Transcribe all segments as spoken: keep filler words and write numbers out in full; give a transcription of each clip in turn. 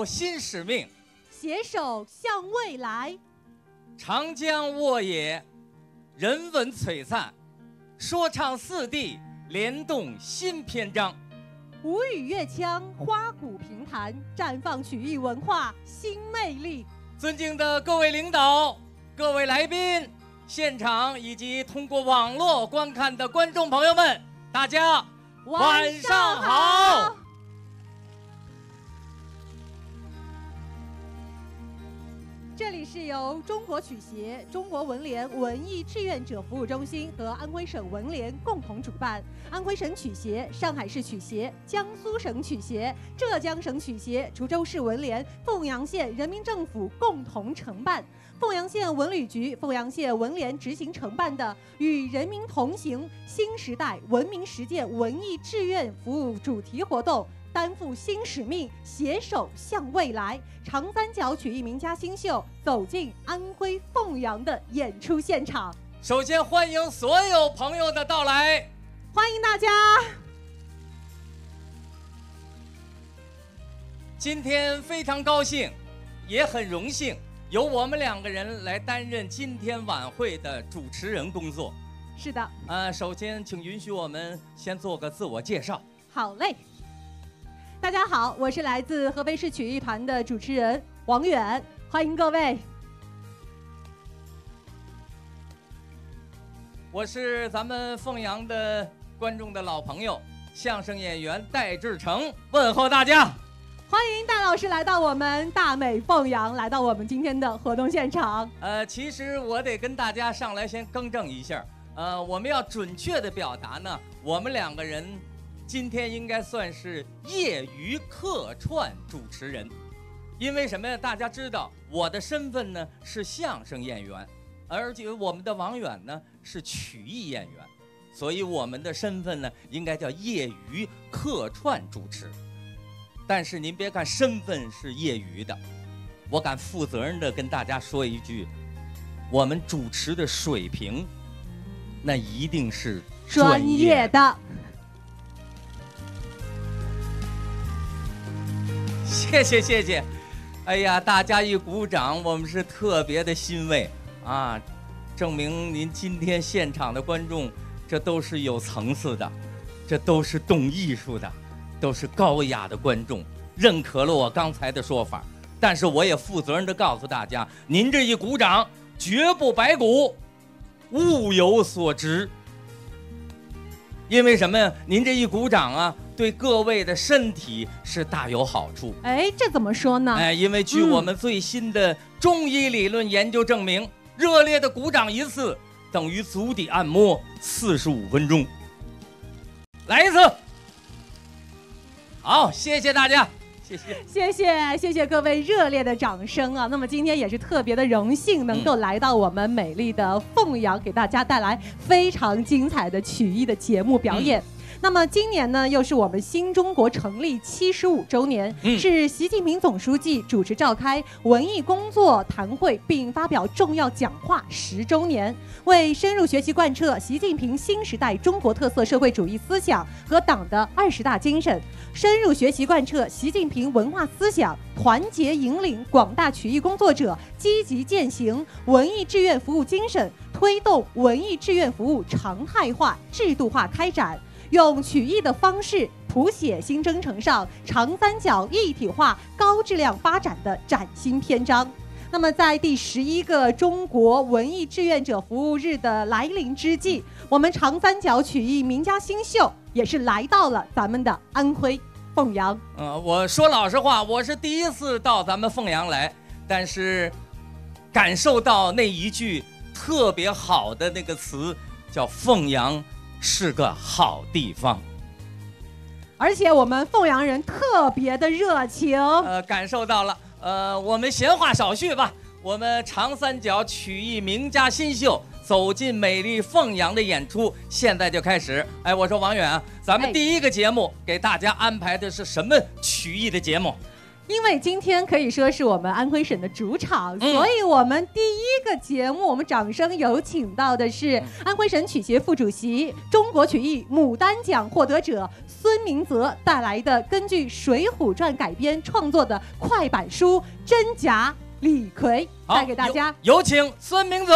有新使命， 携手向未来。 长江沃野，人文璀璨，说唱四地联动新篇章。 吴语乐腔，花鼓评弹，绽放曲艺文化新魅力。 尊敬的各位领导、各位来宾、现场以及通过网络观看的观众朋友们，大家晚上好。 这里是由中国曲协、中国文联文艺志愿者服务中心和安徽省文联共同主办，安徽省曲协、上海市曲协、江苏省曲协、浙江省曲协、滁州市文联、凤阳县人民政府共同承办，凤阳县文旅局、凤阳县文联执行承办的“与人民同行：新时代文明实践文艺志愿服务”主题活动。担负新使命，携手向未来。长三角曲艺名家新秀走进安徽凤阳的演出现场。 首先欢迎所有朋友的到来， 欢迎大家。 今天非常高兴，也很荣幸，由我们两个人来担任今天晚会的主持人工作。 是的。 呃，首先请允许我们先做个自我介绍。 好嘞。大家好，我是来自合肥市曲艺团的主持人王远，欢迎各位。 我是咱们凤阳的观众的老朋友，相声演员戴志诚，问候大家。 欢迎戴老师来到我们大美凤阳，来到我们今天的活动现场。 呃，其实我得跟大家上来先更正一下，呃，我们要准确的表达呢，我们两个人今天应该算是业余客串主持人，因为什么呀？大家知道我的身份呢是相声演员，而且我们的王远呢是曲艺演员，所以我们的身份呢应该叫业余客串主持。但是您别看身份是业余的，我敢负责任的跟大家说一句，我们主持的水平那一定是专业的。谢谢谢谢，哎呀，大家一鼓掌，我们是特别的欣慰啊，证明您今天现场的观众，这都是有层次的，这都是懂艺术的，都是高雅的观众，认可了我刚才的说法。但是我也负责任地告诉大家，您这一鼓掌绝不白鼓，物有所值。因为什么呀？您这一鼓掌啊，对各位的身体是大有好处。 哎，这怎么说呢？ 哎，因为据我们最新的中医理论研究证明，嗯、热烈的鼓掌一次等于足底按摩四十五分钟。来一次。好，谢谢大家。谢谢谢谢谢谢各位热烈的掌声啊！那么今天也是特别的荣幸，能够来到我们美丽的凤阳，给大家带来非常精彩的曲艺的节目表演。嗯那么今年呢，又是我们新中国成立七十五周年，嗯、是习近平总书记主持召开文艺工作谈会并发表重要讲话十周年，为深入学习贯彻习近平新时代中国特色社会主义思想和党的二十大精神，深入学习贯彻习近平文化思想，团结引领广大曲艺工作者积极践行文艺志愿服务精神，推动文艺志愿服务常态化、制度化开展。用曲艺的方式谱写新征程上长三角一体化高质量发展的崭新篇章。那么在第十一个中国文艺志愿者服务日的来临之际，我们长三角曲艺名家新秀也是来到了咱们的安徽凤阳。 呃，我说老实话，我是第一次到咱们凤阳来，但是感受到那一句特别好的那个词，叫凤阳是个好地方， 而且我们凤阳人特别的热情。 呃，感受到了。呃，我们闲话少叙吧。我们长三角曲艺名家新秀走进美丽凤阳的演出，现在就开始。哎，我说王远啊，咱们第一个节目给大家安排的是什么曲艺的节目？ 因为今天可以说是我们安徽省的主场， 嗯、 所以我们第一个节目，我们掌声有请到的是安徽省曲协副主席、中国曲艺牡丹奖获得者孙明泽带来的根据《水浒传》改编创作的快板书《真假李逵》，带给大家。 有, 有请孙明泽。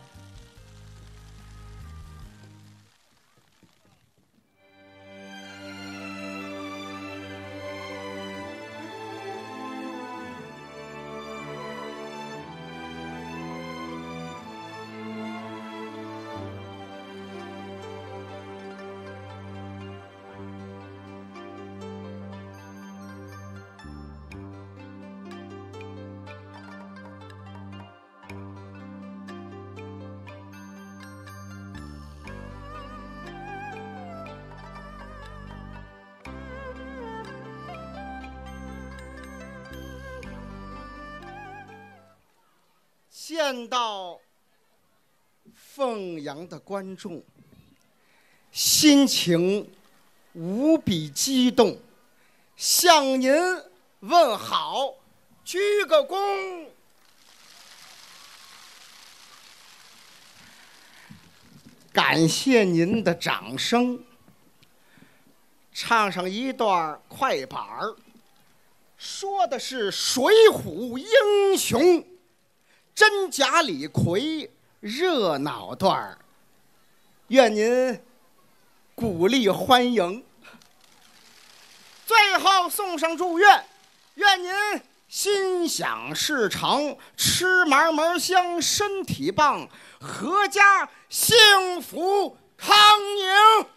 见到凤阳的观众，心情无比激动，向您问好，鞠个躬。感谢您的掌声。唱上一段快板儿，说的是水浒英雄真假李逵热闹段儿，愿您鼓励欢迎。最后送上祝愿，愿您心想事成，吃嘛嘛香，身体棒，阖家幸福康宁。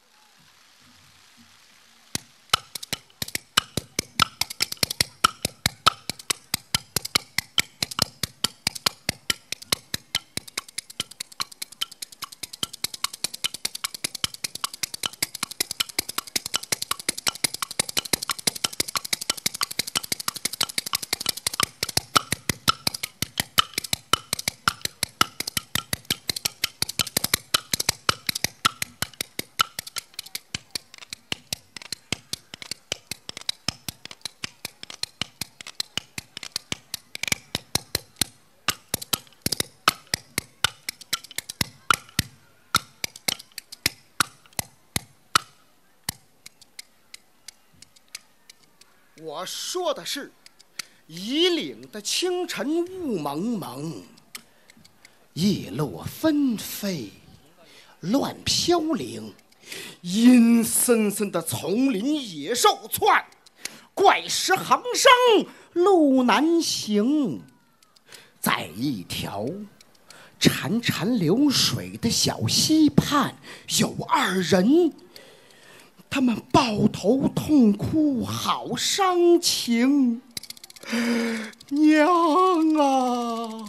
我说的是夷岭的清晨雾蒙蒙，叶落纷飞乱飘零，阴森森的丛林野兽窜，怪石横生路难行。在一条潺潺流水的小溪畔，有二人，他们抱头痛哭，好伤情。娘啊，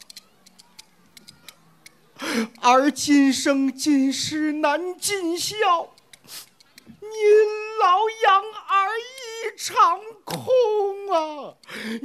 儿今生今世难尽孝，您老养儿一场空啊！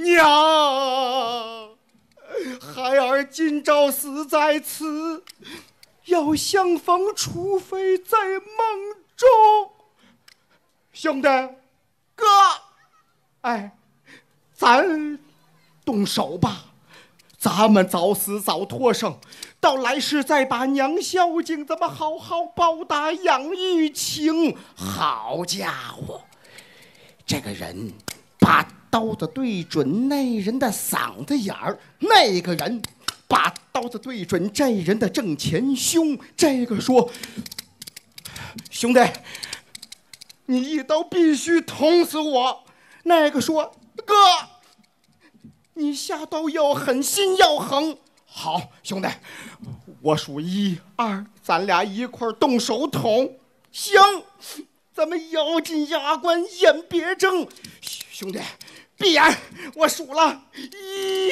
娘，孩儿今朝死在此，要相逢除非在梦中。兄弟，哥，哎，咱动手吧，咱们早死早脱生，到来世再把娘孝敬，咱们好好报答养育情。好家伙，这个人把刀子对准那人的嗓子眼儿，那个人把刀子对准这人的正前胸。这个说：“兄弟，你一刀必须捅死我。”那个说：“哥，你下刀要狠，心要横。”好，兄弟，我数一二，咱俩一块动手捅。行，咱们咬紧牙关，眼别睁。兄弟，闭眼，我数了一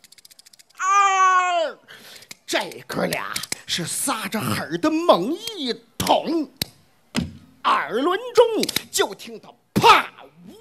二，这哥俩是撒着狠的猛一捅，耳轮中就听到啪呜，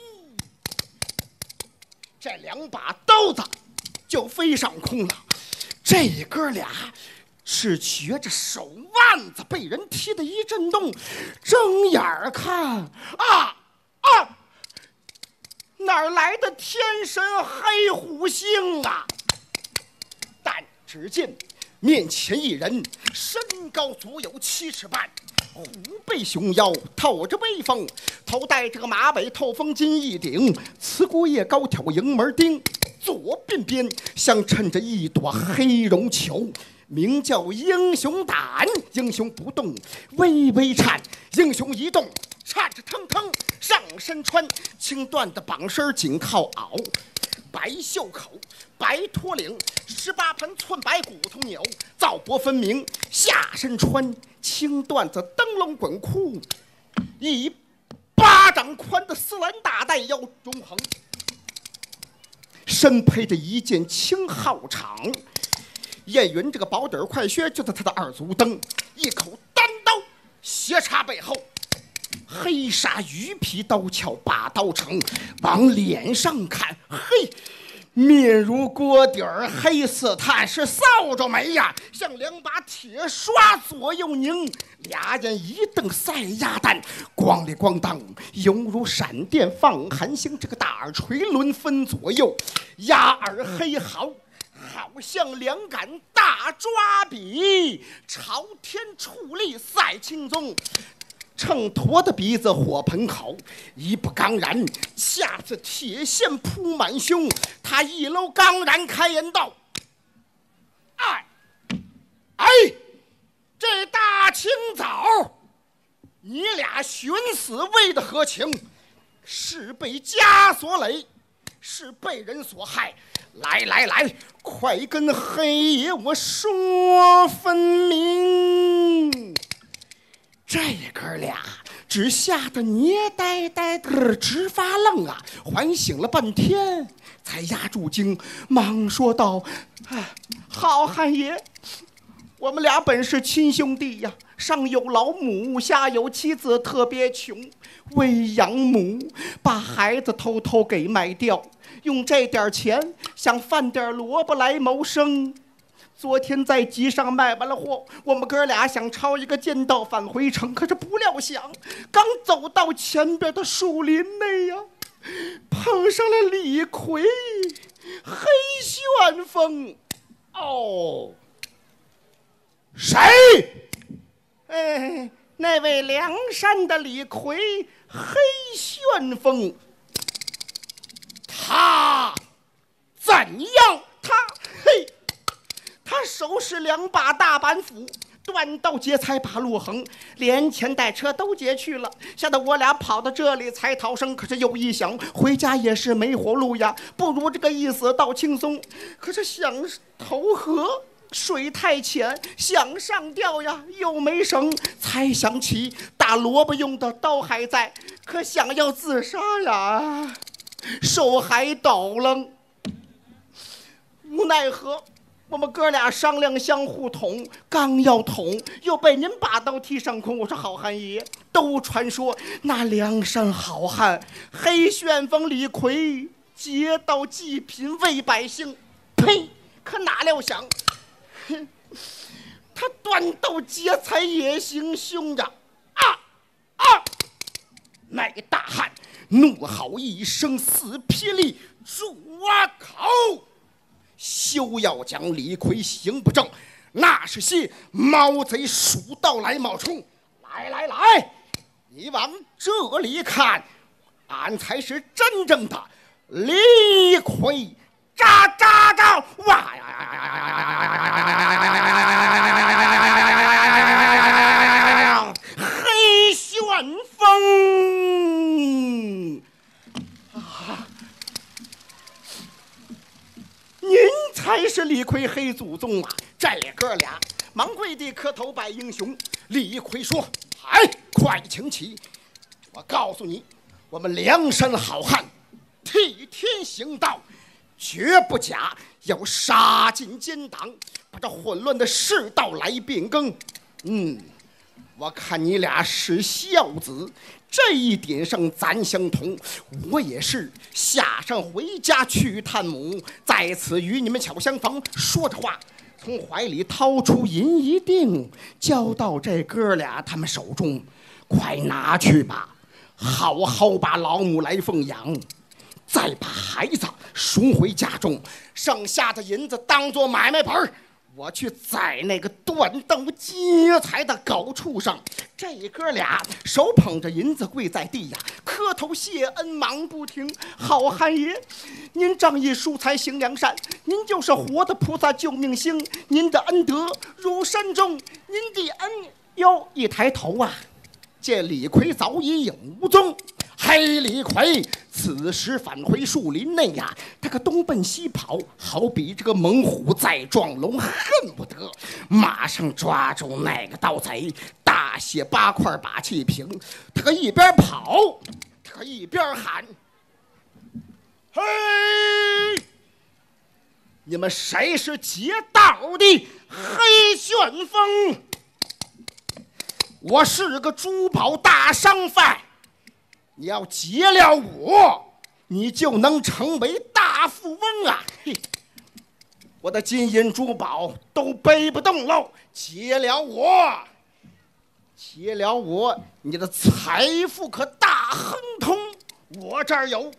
这两把刀子就飞上空了。这哥俩是觉着手腕子被人踢得一震动，睁眼看，啊啊！ 哪来的天神黑虎星啊？但只见面前一人，身高足有七尺半，虎背熊腰，透着威风，头戴这个马尾透风巾一顶，刺骨叶高挑迎门钉，左鬓边镶衬着一朵黑绒球，名叫英雄胆。英雄不动微微颤，英雄一动颤颤腾腾，上身穿青缎的绑身紧靠袄，白袖口白拖领，十八盘寸白骨头扭，皂脖分明，下身穿青缎子灯笼滚裤，一巴掌宽的丝兰大带腰中横，身配着一件青号氅，燕云这个薄底快靴就在他的二足蹬，一口单刀斜插背后，黑纱鱼皮刀鞘把刀成，往脸上看，嘿，面如锅底儿，黑似炭，是扫帚眉呀，像两把铁刷左右拧，俩眼一瞪赛鸭蛋，咣里咣当，犹如闪电放寒星。这个大耳垂轮分左右，鸭耳黑毫，好像两杆大抓笔，朝天矗立赛青鬃。秤砣的鼻子火盆口，一不刚然，下次铁线铺满胸。他一搂刚然开言道：“哎，哎，这大清早，你俩寻死为的何情？是被枷所累，是被人所害。来来来，快跟黑爷我说分明。”这哥俩只吓得捏呆呆的直发愣啊，缓醒了半天才压住惊，忙说道：“啊，好汉爷，我们俩本是亲兄弟呀，上有老母，下有妻子，特别穷，为养母把孩子偷偷给卖掉，用这点钱想贩点萝卜来谋生。昨天在集上卖完了货，我们哥俩想抄一个剑道返回城，可是不料想刚走到前边的树林内呀，碰上了李逵、黑旋风。哦，谁？哎，那位梁山的李逵、黑旋风。他怎样？他嘿。他手使两把大板斧，断刀截财把路横，连钱带车都劫去了，吓得我俩跑到这里才逃生。可是又一想，回家也是没活路呀，不如这个一死倒轻松。可是想投河，水太浅，想上吊呀又没绳，才想起大萝卜用的刀还在，可想要自杀呀，手还抖楞。无奈何，我们哥俩商量相互捅，刚要捅，又被您把刀踢上空。我说好汉爷，都传说那梁山好汉黑旋风李逵劫道济贫为百姓，呸！可哪料想，他断刀劫财也行凶呀！啊啊！那个大汉怒吼一声，似霹雳，住口！休要讲李逵行不正，那是些猫贼鼠盗来冒充。来来来，你往这里看，俺才是真正的李逵！扎扎扎！哇呀呀呀呀呀呀呀！黑旋风！您才是李逵黑祖宗啊！这哥俩忙跪地磕头拜英雄。李逵说：“哎，快请起！我告诉你，我们梁山好汉替天行道，绝不假，要杀尽奸党，把这混乱的世道来变更。嗯，我看你俩是孝子。”这一点上咱相同，我也是下山回家去探母，在此与你们巧相逢。说着话，从怀里掏出银一锭，交到这哥俩他们手中，快拿去吧，好好把老母来奉养。 再把孩子送回家中，剩下的银子当做买卖本儿，我去宰那个断斗劫财的狗畜生。这哥俩手捧着银子跪在地呀，磕头谢恩忙不停。好汉爷，您仗义疏财行良善，您就是活的菩萨救命星，您的恩德如山中，您的恩哟。一抬头啊，见李逵早已影无踪。黑李逵此时返回树林内呀，他可东奔西跑，好比这个猛虎在撞龙，恨不得马上抓住那个盗贼，大卸八块把气平。他可一边跑，他可一边喊：“嘿，你们谁是劫道的黑旋风？我是个珠宝大商贩。你要劫了我，你就能成为大富翁啊！嘿，我的金银珠宝都背不动喽，劫了我，劫了我，你的财富可大亨通。我这儿有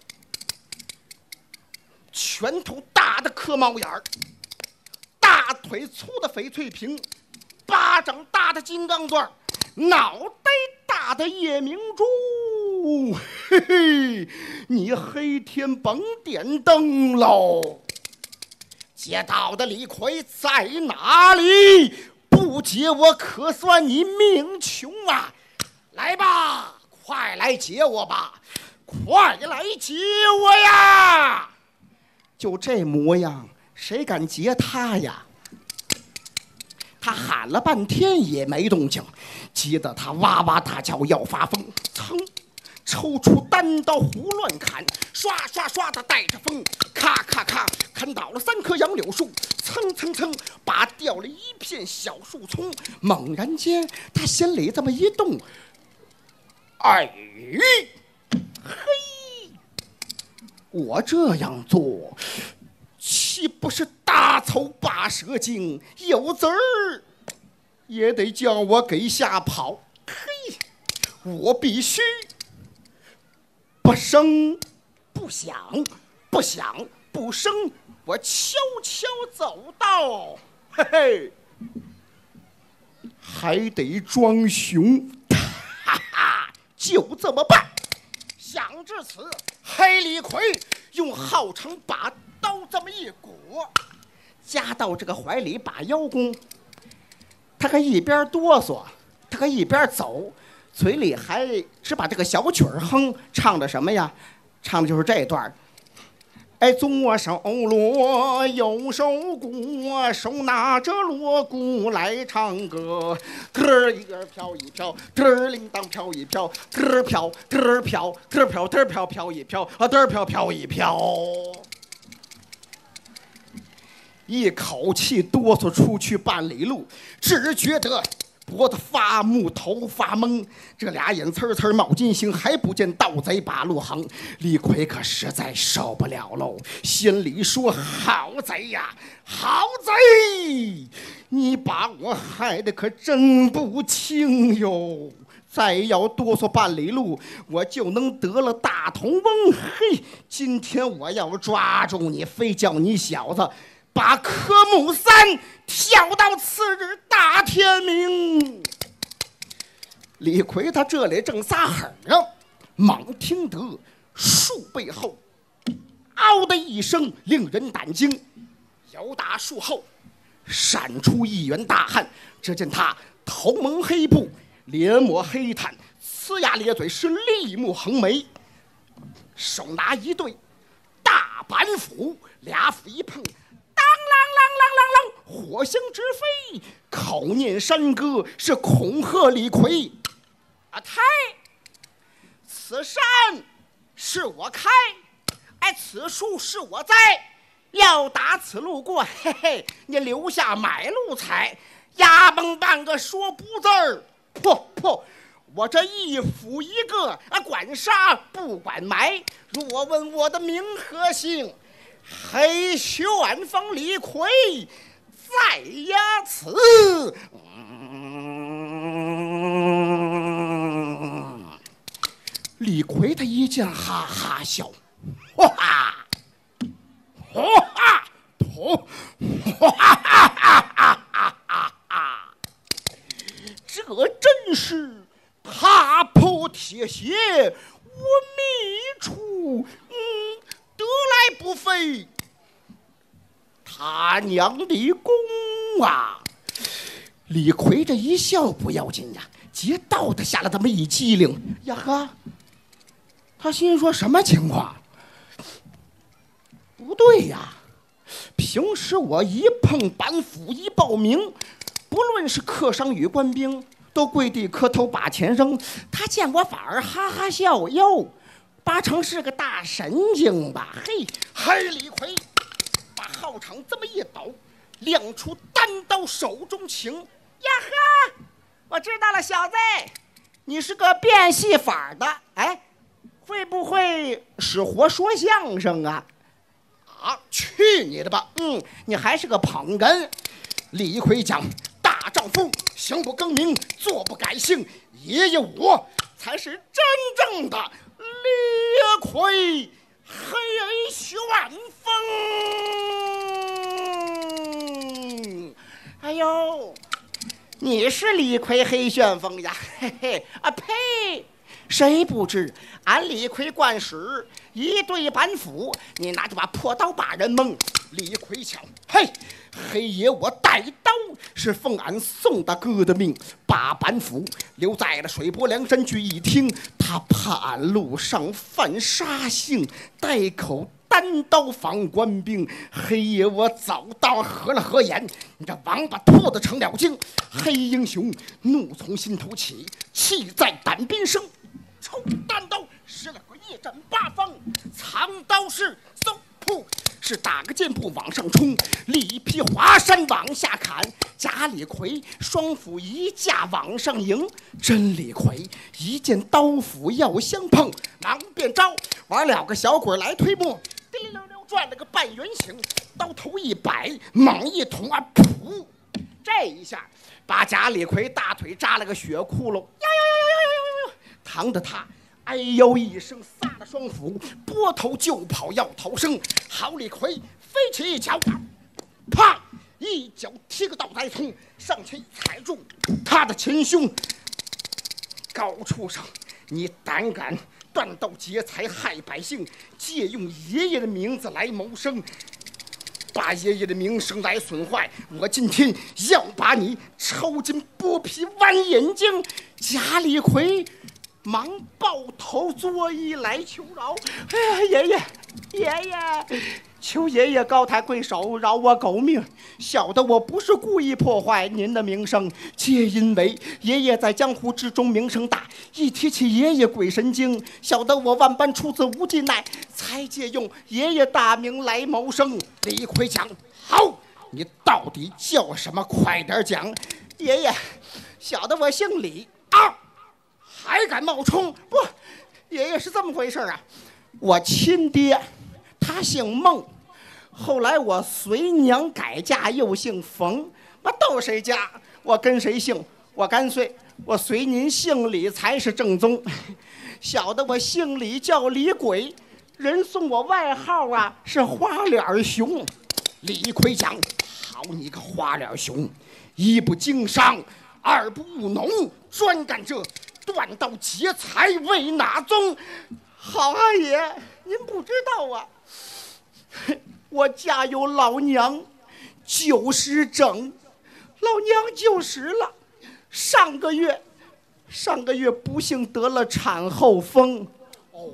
拳头大的磕猫眼儿，大腿粗的翡翠瓶，巴掌大的金刚钻，脑袋大的夜明珠。嘿嘿，你黑天甭点灯喽！劫道的李逵在哪里？不劫我可算你命穷啊！来吧，快来劫我吧，快来劫我呀！就这模样，谁敢劫他呀？他喊了半天也没动静，急得他哇哇大叫要发疯，噌抽出单刀胡乱砍，刷刷刷的带着风，咔咔咔砍倒了三棵杨柳树，蹭蹭蹭拔掉了一片小树丛。猛然间他心里这么一动，哎嘿，我这样做岂不是大丑八蛇精？有子儿也得叫我给吓跑。嘿，我必须不声不响，不响不声，我悄悄走到，嘿嘿，还得装熊，哈哈，就这么办。想至此，黑李逵用号称把刀这么一裹，夹到这个怀里，把腰弓。他可一边哆嗦，他可一边走，嘴里还只把这个小曲儿哼，唱的什么呀？唱的就是这段。哎，左手锣，右手鼓，手拿着锣鼓来唱歌，嘚儿一个飘一飘，嘚儿铃铛飘一飘，嘚儿飘嘚儿飘嘚儿飘嘚儿飘飘一飘啊，嘚儿飘飘一飘。一口气哆嗦出去半里路，只觉得脖子发木，头发懵，这俩眼呲呲冒金星，还不见盗贼把路横。李逵可实在受不了喽，心里说：好贼呀，好贼！你把我害得可真不轻哟！再要哆嗦半里路，我就能得了大头翁。嘿，今天我要抓住你，非叫你小子把科目三跳到次日大天明。李逵他这里正撒狠呢，猛听得树背后嗷的一声令人胆惊，由打树后闪出一员大汉。只见他头蒙黑布，脸抹黑炭，呲牙咧嘴，是立目横眉，手拿一对大板斧，俩斧一碰，当啷啷啷啷啷，火星直飞，口念山歌，是恐吓李逵。啊，太，此山是我开，哎，此树是我栽，要打此路过，嘿嘿，你留下买路财，丫蹦半个说不字儿，噗噗，我这一斧一个啊，管杀不管埋。若问我的名和姓，黑旋风李逵在呀此。嗯，李逵他一见哈哈笑， 哗哗哗哗哈哈！这真是踏破铁鞋无觅处，嗯，得来不费他娘的功啊！李逵这一笑不要紧呀，劫道的下了这么一机灵呀呵，他心说什么情况？不对呀，平时我一碰板斧一报名，不论是客商与官兵，都跪地磕头把钱扔。他见我反而哈哈笑，哟，八成是个大神经吧？嘿，嘿，李逵把号场这么一抖，亮出单刀手中情。呀呵，我知道了，小子，你是个变戏法的，哎，会不会使活说相声啊？啊，去你的吧！嗯，你还是个捧哏。李逵讲，大丈夫行不更名，坐不改姓，爷爷我才是真正的李逵黑旋风。哎呦，你是李逵黑旋风呀？嘿嘿啊呸！谁不知俺李逵惯使一对板斧，你拿着把破刀把人蒙。李逵讲，嘿，黑爷我带刀是奉俺宋大哥的命，把板斧留在了水泊梁山居。一听他怕俺路上犯杀性，带口单刀防官兵。黑爷我早当合了合眼，你这王八兔子成了精。黑英雄怒从心头起，气在胆边生。抽单刀使了个一斩八方，藏刀式嗖噗是打个箭步往上冲，力劈华山往下砍。假李逵双斧一架往上迎，真李逵一见刀斧要相碰，忙变招玩了个小鬼来推磨，滴溜溜转了个半圆形，刀头一摆猛一捅啊，噗！这一下把假李逵大腿扎了个血窟窿，呦呦呦呦呦呦呦！疼得他哎呦一声，撒了双斧，拨头就跑要逃生。好李逵飞起一脚，啪一脚踢个倒栽葱，上前踩住他的前胸。高畜生，你胆敢断道劫财害百姓，借用爷爷的名字来谋生，把爷爷的名声来损坏，我今天要把你抽筋剥皮剜眼睛。假李逵忙抱头作揖来求饶。哎呀，爷爷爷爷，求爷爷高抬贵手，饶我狗命。小的我不是故意破坏您的名声，皆因为爷爷在江湖之中名声大，一提起爷爷鬼神经，小的我万般出自无忌奈，才借用爷爷大名来谋生。李逵讲，好，你到底叫什么？快点讲。爷爷，小的我姓李啊，还敢冒充？不，爷爷是这么回事啊，我亲爹他姓孟，后来我随娘改嫁又姓冯，我到谁家我跟谁姓，我干脆我随您姓李才是正宗。小的我姓李叫李鬼，人送我外号啊是花脸熊。李逵讲，好你个花脸熊，一不经商，二不务农，专干这断道劫财为哪宗？好啊爷，您不知道啊，我家有老娘九十整，老娘九十了，上个月上个月不幸得了产后风。哦，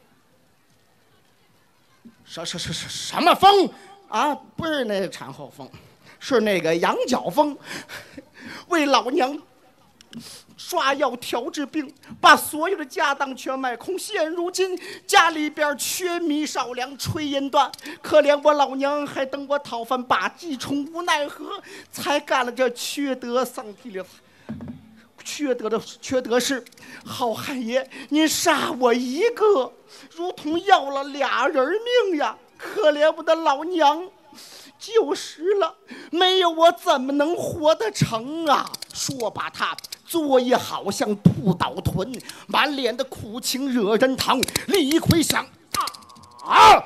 什什什什什么风啊？不是那个产后风，是那个羊角风。为老娘刷药调治病，把所有的家当全卖空。现如今家里边缺米少粮，炊烟断，可怜我老娘还等我讨饭把鸡虫，无奈何才干了这缺德丧地的缺德的缺德事。好汉爷，您杀我一个，如同要了俩人命呀！可怜我的老娘九十了，没有我怎么能活得成啊？说把他作业好像吐倒臀，满脸的苦情惹人疼。李逵想啊， 啊！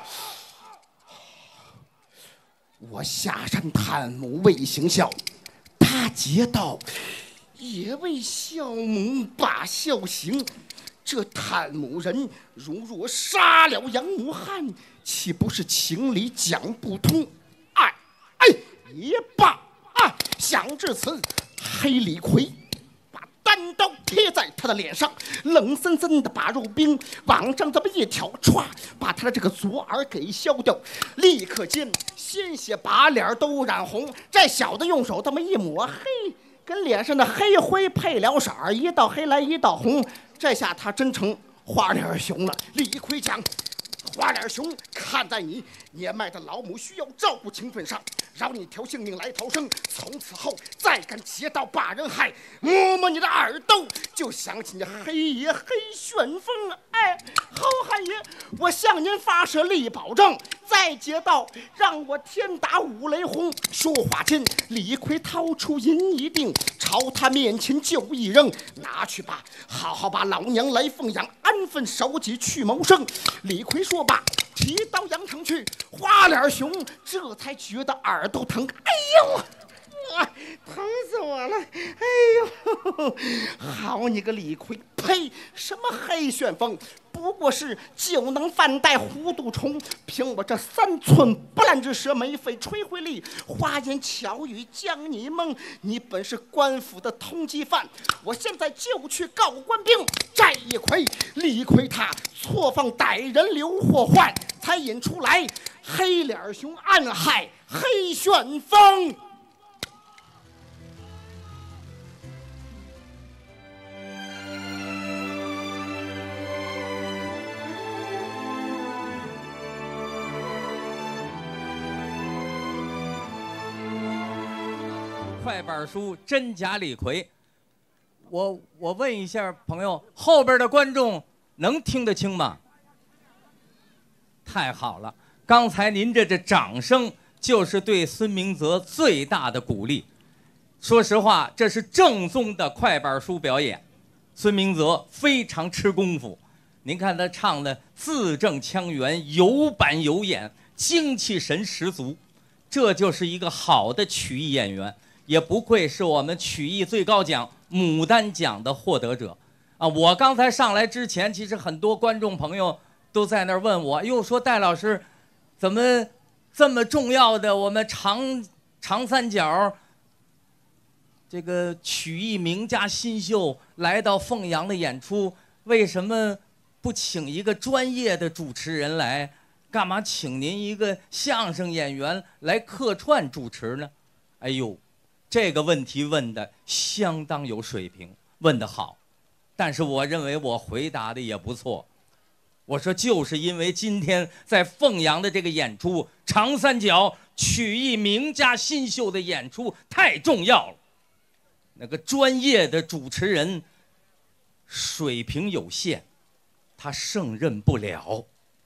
我下山探母为行孝，他劫道也为孝母把孝行。这探母人如若杀了杨母汉，岂不是情理讲不通？哎哎，也罢啊！想至此，黑李逵把单刀贴在他的脸上，冷森森的把肉冰往上这么一挑，歘，把他的这个左耳给削掉。立刻间，鲜血把脸都染红。这小子用手这么一抹，嘿，跟脸上的黑灰配了色儿，一道黑来一道红。这下他真成花脸熊了。李逵讲：“花脸熊，看在你年迈的老母需要照顾情分上，饶你条性命来逃生。从此后再敢劫道把人害，摸摸你的耳朵，就想起你黑爷黑旋风。哎，好汉爷，我向您发誓立保证，再劫道让我天打五雷轰。”说话间，李逵掏出银一锭，朝他面前就一扔：“拿去吧，好好把老娘来凤阳安分守己去谋生。”李逵说罢，提刀扬城去。花脸熊这才觉得耳朵疼，哎呦！啊，疼死我了！哎呦，好你个李逵！呸！什么黑旋风，不过是就能饭带糊涂虫。凭我这三寸不烂之舌，没费吹灰力，花言巧语将你蒙。你本是官府的通缉犯，我现在就去告官兵。这一回，李逵他错放歹人留祸患，才引出来黑脸熊暗害黑旋风。 快板书真假李逵，我我问一下朋友，后边的观众能听得清吗？太好了，刚才您这这掌声就是对孙明泽最大的鼓励。说实话，这是正宗的快板书表演，孙明泽非常吃功夫。您看他唱的字正腔圆，有板有眼，精气神十足，这就是一个好的曲艺演员。也不愧是我们曲艺最高奖牡丹奖的获得者啊！我刚才上来之前，其实很多观众朋友都在那儿问我，又说戴老师，怎么这么重要的我们长长三角这个曲艺名家新秀来到凤阳的演出，为什么不请一个专业的主持人来？干嘛请您一个相声演员来客串主持呢？哎呦！这个问题问的相当有水平，问得好，但是我认为我回答的也不错。我说就是因为今天在凤阳的这个演出，长三角曲艺名家新秀的演出太重要了，那个专业的主持人水平有限，他胜任不了。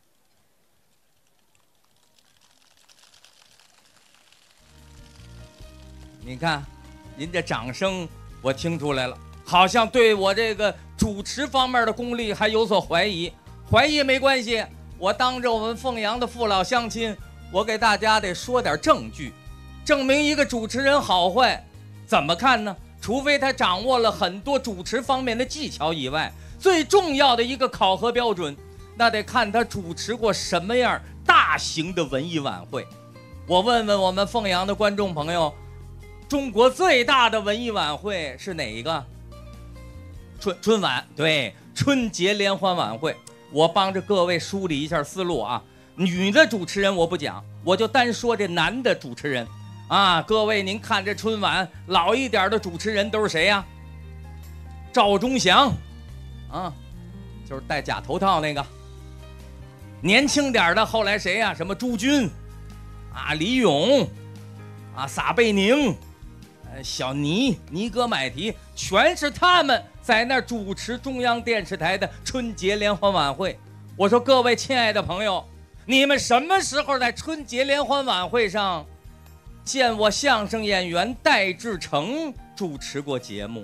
你看，您这掌声我听出来了，好像对我这个主持方面的功力还有所怀疑。怀疑没关系，我当着我们凤阳的父老乡亲，我给大家得说点证据，证明一个主持人好坏怎么看呢？除非他掌握了很多主持方面的技巧以外，最重要的一个考核标准，那得看他主持过什么样大型的文艺晚会。我问问我们凤阳的观众朋友，中国最大的文艺晚会是哪一个？春春晚，对，春节联欢晚会。我帮着各位梳理一下思路啊。女的主持人我不讲，我就单说这男的主持人啊。各位您看这春晚老一点的主持人都是谁呀？赵忠祥啊，就是戴假头套那个。年轻点的后来谁呀？什么朱军啊，李咏啊，撒贝宁，小尼尼格买提，全是他们在那儿主持中央电视台的春节联欢晚会。我说各位亲爱的朋友，你们什么时候在春节联欢晚会上见我相声演员戴志诚主持过节目？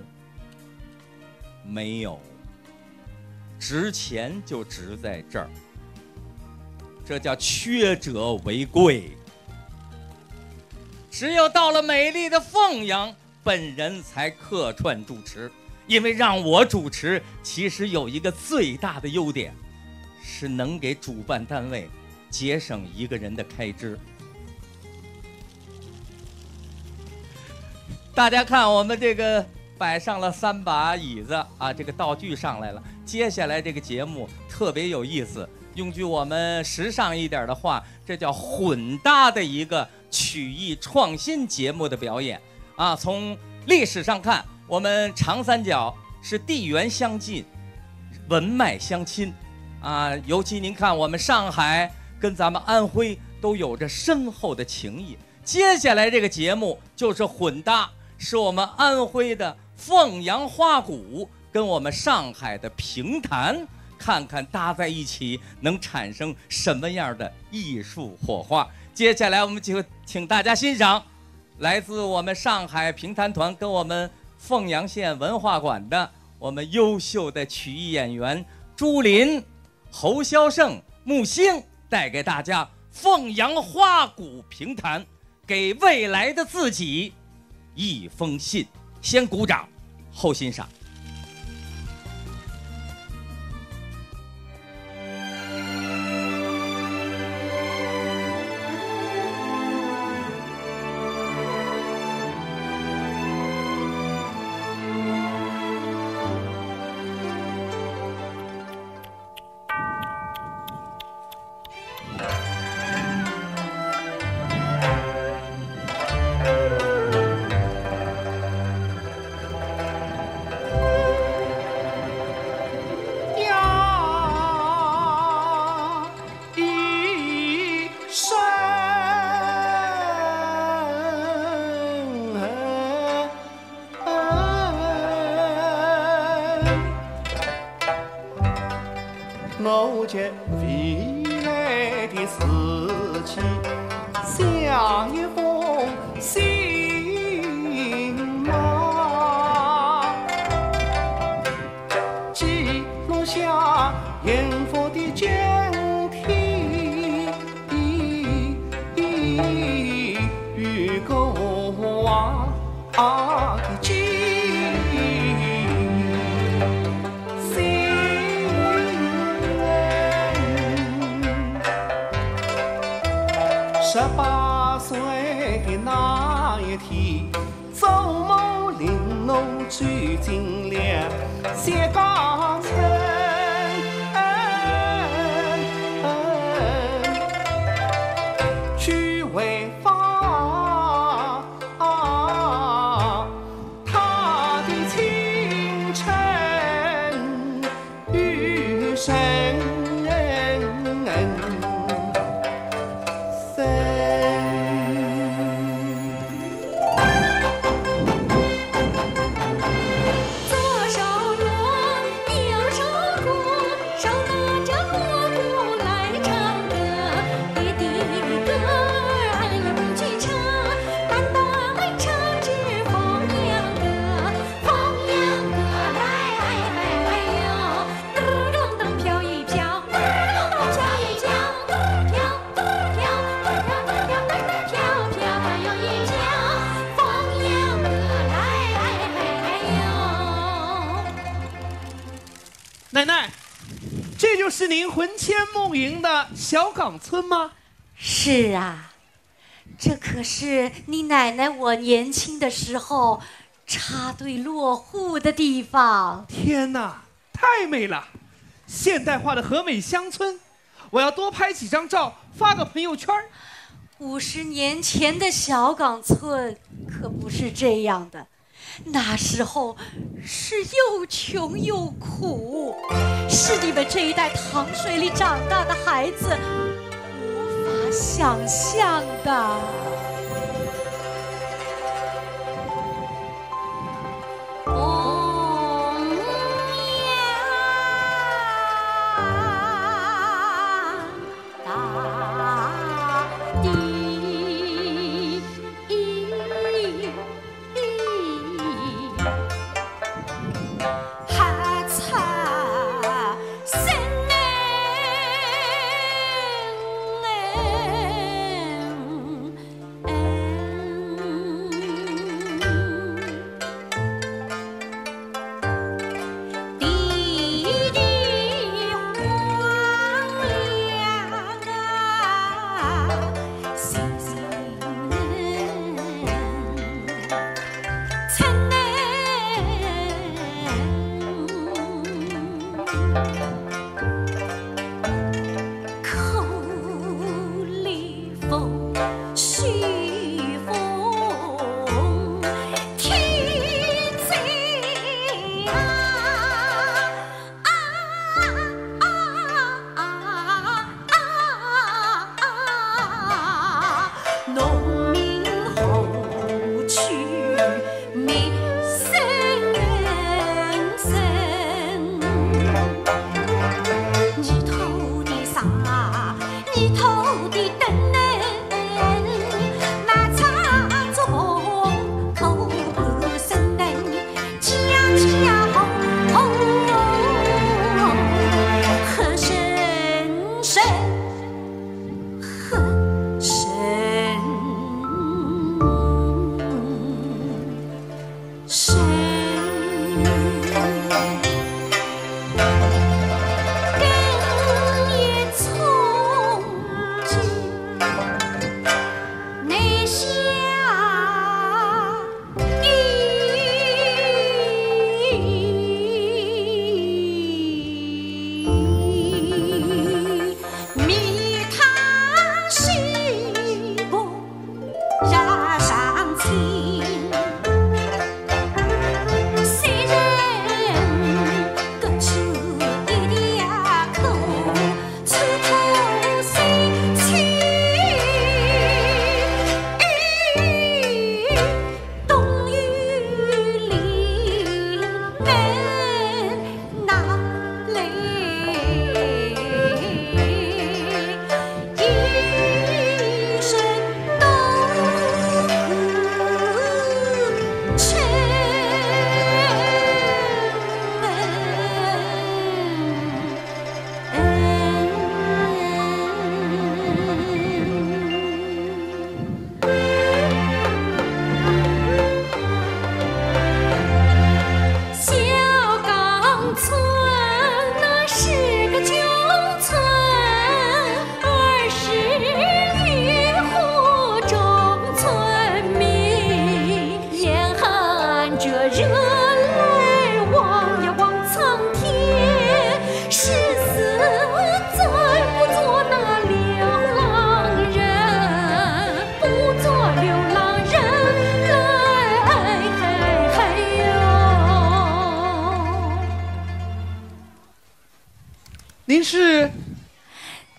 没有，值钱就值在这儿。 这叫缺者为贵。只有到了美丽的凤阳，本人才客串主持。因为让我主持，其实有一个最大的优点，是能给主办单位节省一个人的开支。大家看，我们这个摆上了三把椅子啊，这个道具上来了。接下来这个节目特别有意思，用句我们时尚一点的话，这叫混搭的一个曲艺创新节目的表演啊。从历史上看，我们长三角是地缘相近，文脉相亲啊。尤其您看，我们上海跟咱们安徽都有着深厚的情谊。接下来这个节目就是混搭，是我们安徽的凤阳花鼓跟我们上海的评弹，看看搭在一起能产生什么样的艺术火花。接下来我们就请大家欣赏来自我们上海评弹团跟我们凤阳县文化馆的我们优秀的曲艺演员朱琳、侯肖胜、木星带给大家凤阳花鼓评弹，给未来的自己一封信。先鼓掌，后欣赏。 我见未来的事情像一封信马，记录下幸福的今天与过往的记忆。十八岁的那一天，周某玲珑走进了谢岗村，去回访他的青春与神。 奶奶，这就是您魂牵梦萦的小岗村吗？ 是啊，这可是你奶奶我年轻的时候插队落户的地方。 天哪，太美了！现代化的和美乡村，我要多拍几张照，发个朋友圈。 五十年前的小岗村可不是这样的。那时候是又穷又苦，是你们这一代糖水里长大的孩子无法想象的。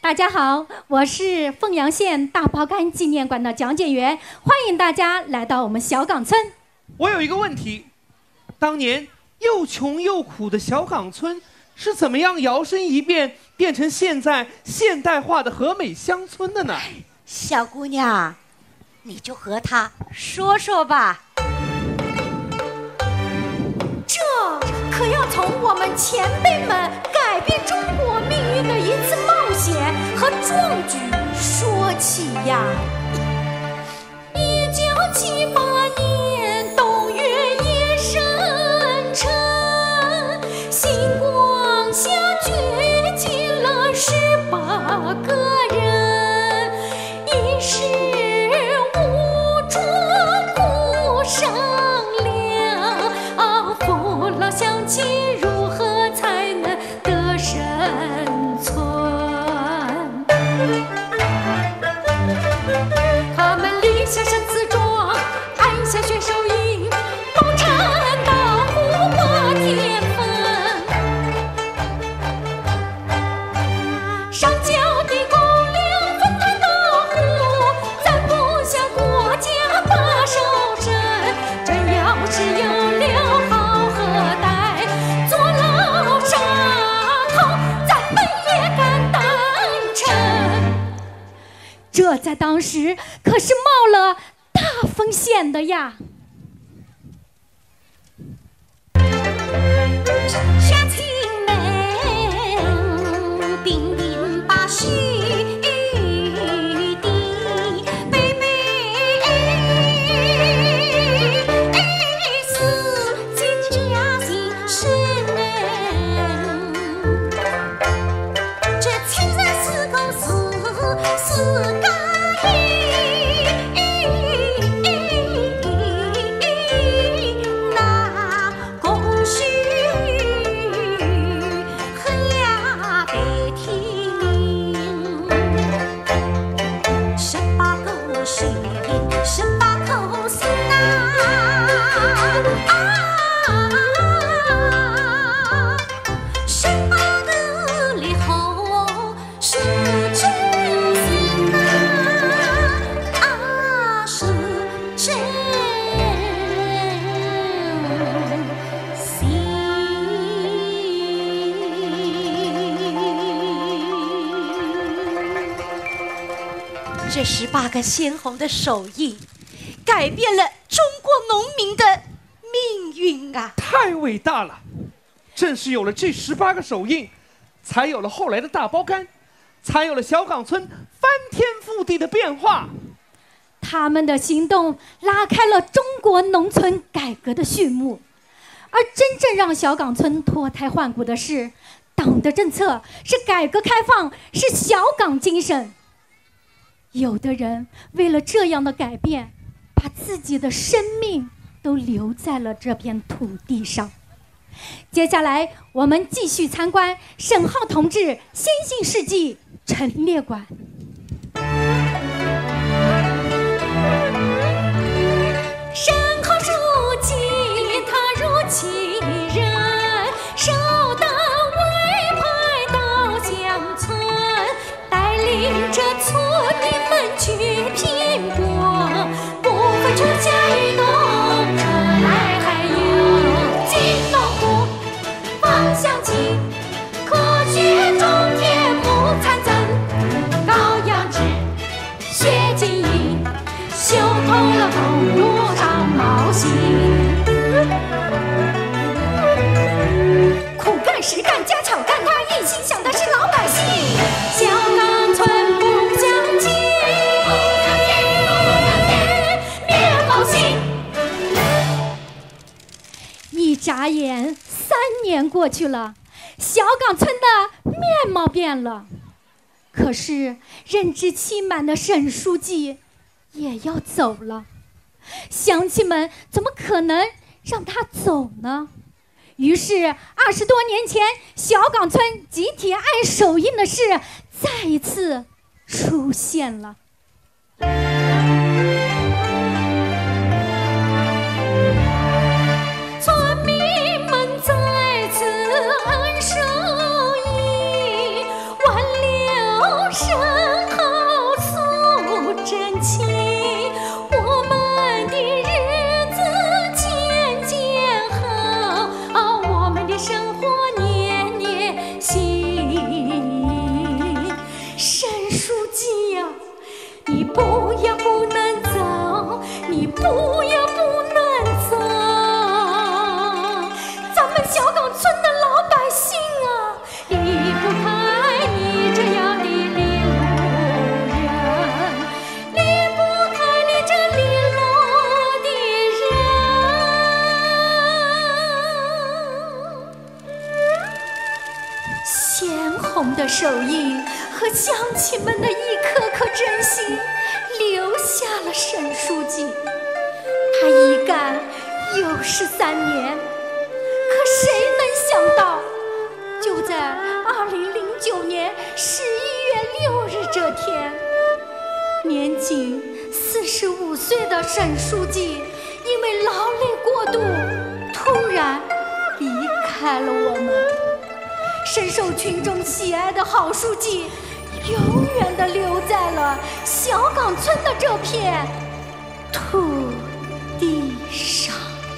大家好，我是凤阳县大包干纪念馆的讲解员，欢迎大家来到我们小岗村。 我有一个问题，当年又穷又苦的小岗村是怎么样摇身一变变成现在现代化的和美乡村的呢？ 小姑娘，你就和他说说吧。 这可要从我们前辈们改变中国命运的一次冒险和壮举说起呀。一九七八年冬月夜深沉，星光下聚集了十八个人，一时无助苦商量，啊，父老乡亲如何才能得生存？他们立下身子桩，按下选手印，包产到户把天分，上交的公粮分摊到户，咱不下国家把手伸。真要是有了好后代做老沙头，咱们也敢担称。这在当时可是冒了大风险的呀。乡亲们，并并把须的妹妹四进家庭是人，这亲人四口四四个那公序很呀得听，十八口须，十八口丝啊，十八个里后是真心啊，啊是真这十八个鲜红的手印，改变了中国农民的命运啊！ 太伟大了！正是有了这十八个手印，才有了后来的大包干，才有了小岗村翻天覆地的变化。 他们的行动拉开了中国农村改革的序幕，而真正让小岗村脱胎换骨的是党的政策，是改革开放，是小岗精神。有的人为了这样的改变，把自己的生命都留在了这片土地上。接下来我们继续参观沈浩同志先进事迹陈列馆。沈浩书记他如其人，受到委派到乡村，带领着村民们去拼搏，不会出家运动，这来还有金农户放乡亲，科学种田木残增，高养殖学经营，修通了公路上冒险，苦干实干家草干，他一心想的是老百姓。小岗村不相见，面貌新。一眨眼，三年过去了，小岗村的面貌变了。可是任职期满的沈书记也要走了，乡亲们怎么可能让他走呢？于是二十多年前小岗村集体按手印的事再一次出现了。村民们再次按手印，挽留步也不能走。咱们小岗村的老百姓啊，离不开你这样的领路人，离不开你这领路的人。鲜红的手印和乡亲们的一颗颗真心，留下了沈书记。他一干又是三年，可谁能想到，就在二零零九年十一月六日这天，年仅四十五岁的沈书记因为劳累过度，突然离开了我们。深受群众喜爱的好书记，永远地留在了小岗村的这片土地上。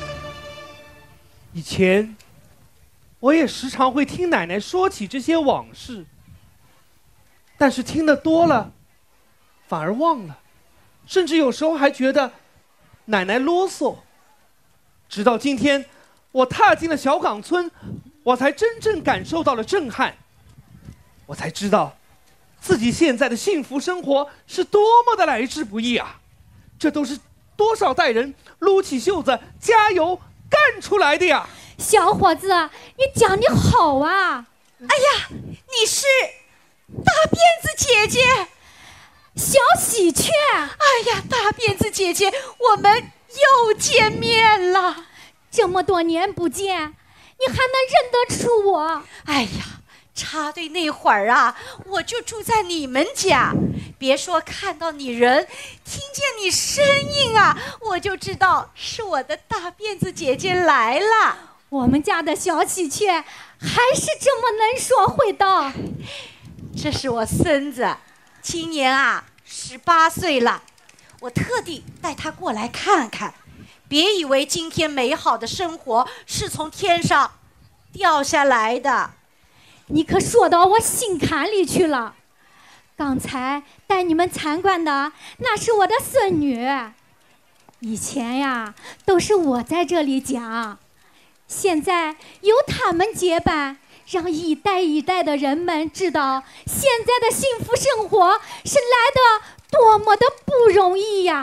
以前，我也时常会听奶奶说起这些往事，但是听得多了，反而忘了，甚至有时候还觉得奶奶啰嗦。直到今天，我踏进了小岗村，我才真正感受到了震撼，我才知道自己现在的幸福生活是多么的来之不易啊！这都是多少代人撸起袖子加油干出来的呀！ 小伙子，你讲得好啊！ 哎呀，你是大辫子姐姐， 小喜鹊。 哎呀，大辫子姐姐，我们又见面了。 这么多年不见，你还能认得出我？ 哎呀，插队那会儿啊，我就住在你们家，别说看到你人，听见你声音啊，我就知道是我的大辫子姐姐来了。 我们家的小喜鹊还是这么能说会道。 这是我孙子，今年啊十八岁了，我特地带他过来看看。别以为今天美好的生活是从天上掉下来的。 你可说到我心坎里去了。刚才带你们参观的那是我的孙女，以前呀都是我在这里讲，现在由他们接班，让一代一代的人们知道现在的幸福生活是来得多么的不容易呀。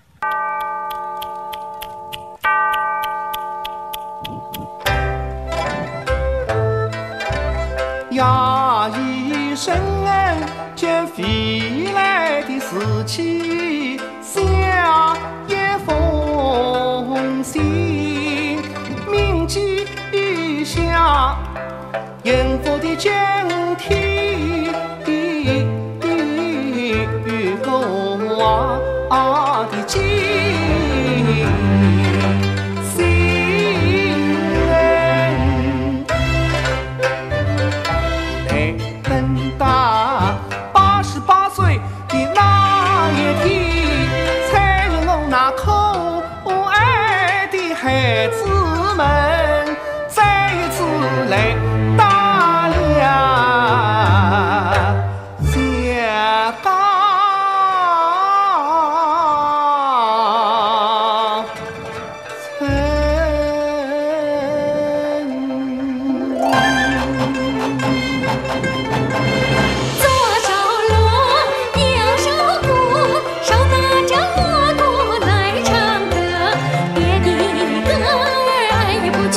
呀一声见飞来的士气，夏夜风行，铭记下烟火的警惕，狗啊的记孩子们再一次来打量下岗村。 左手锣，右手鼓，手拿着锣鼓来唱歌，别的歌儿爱不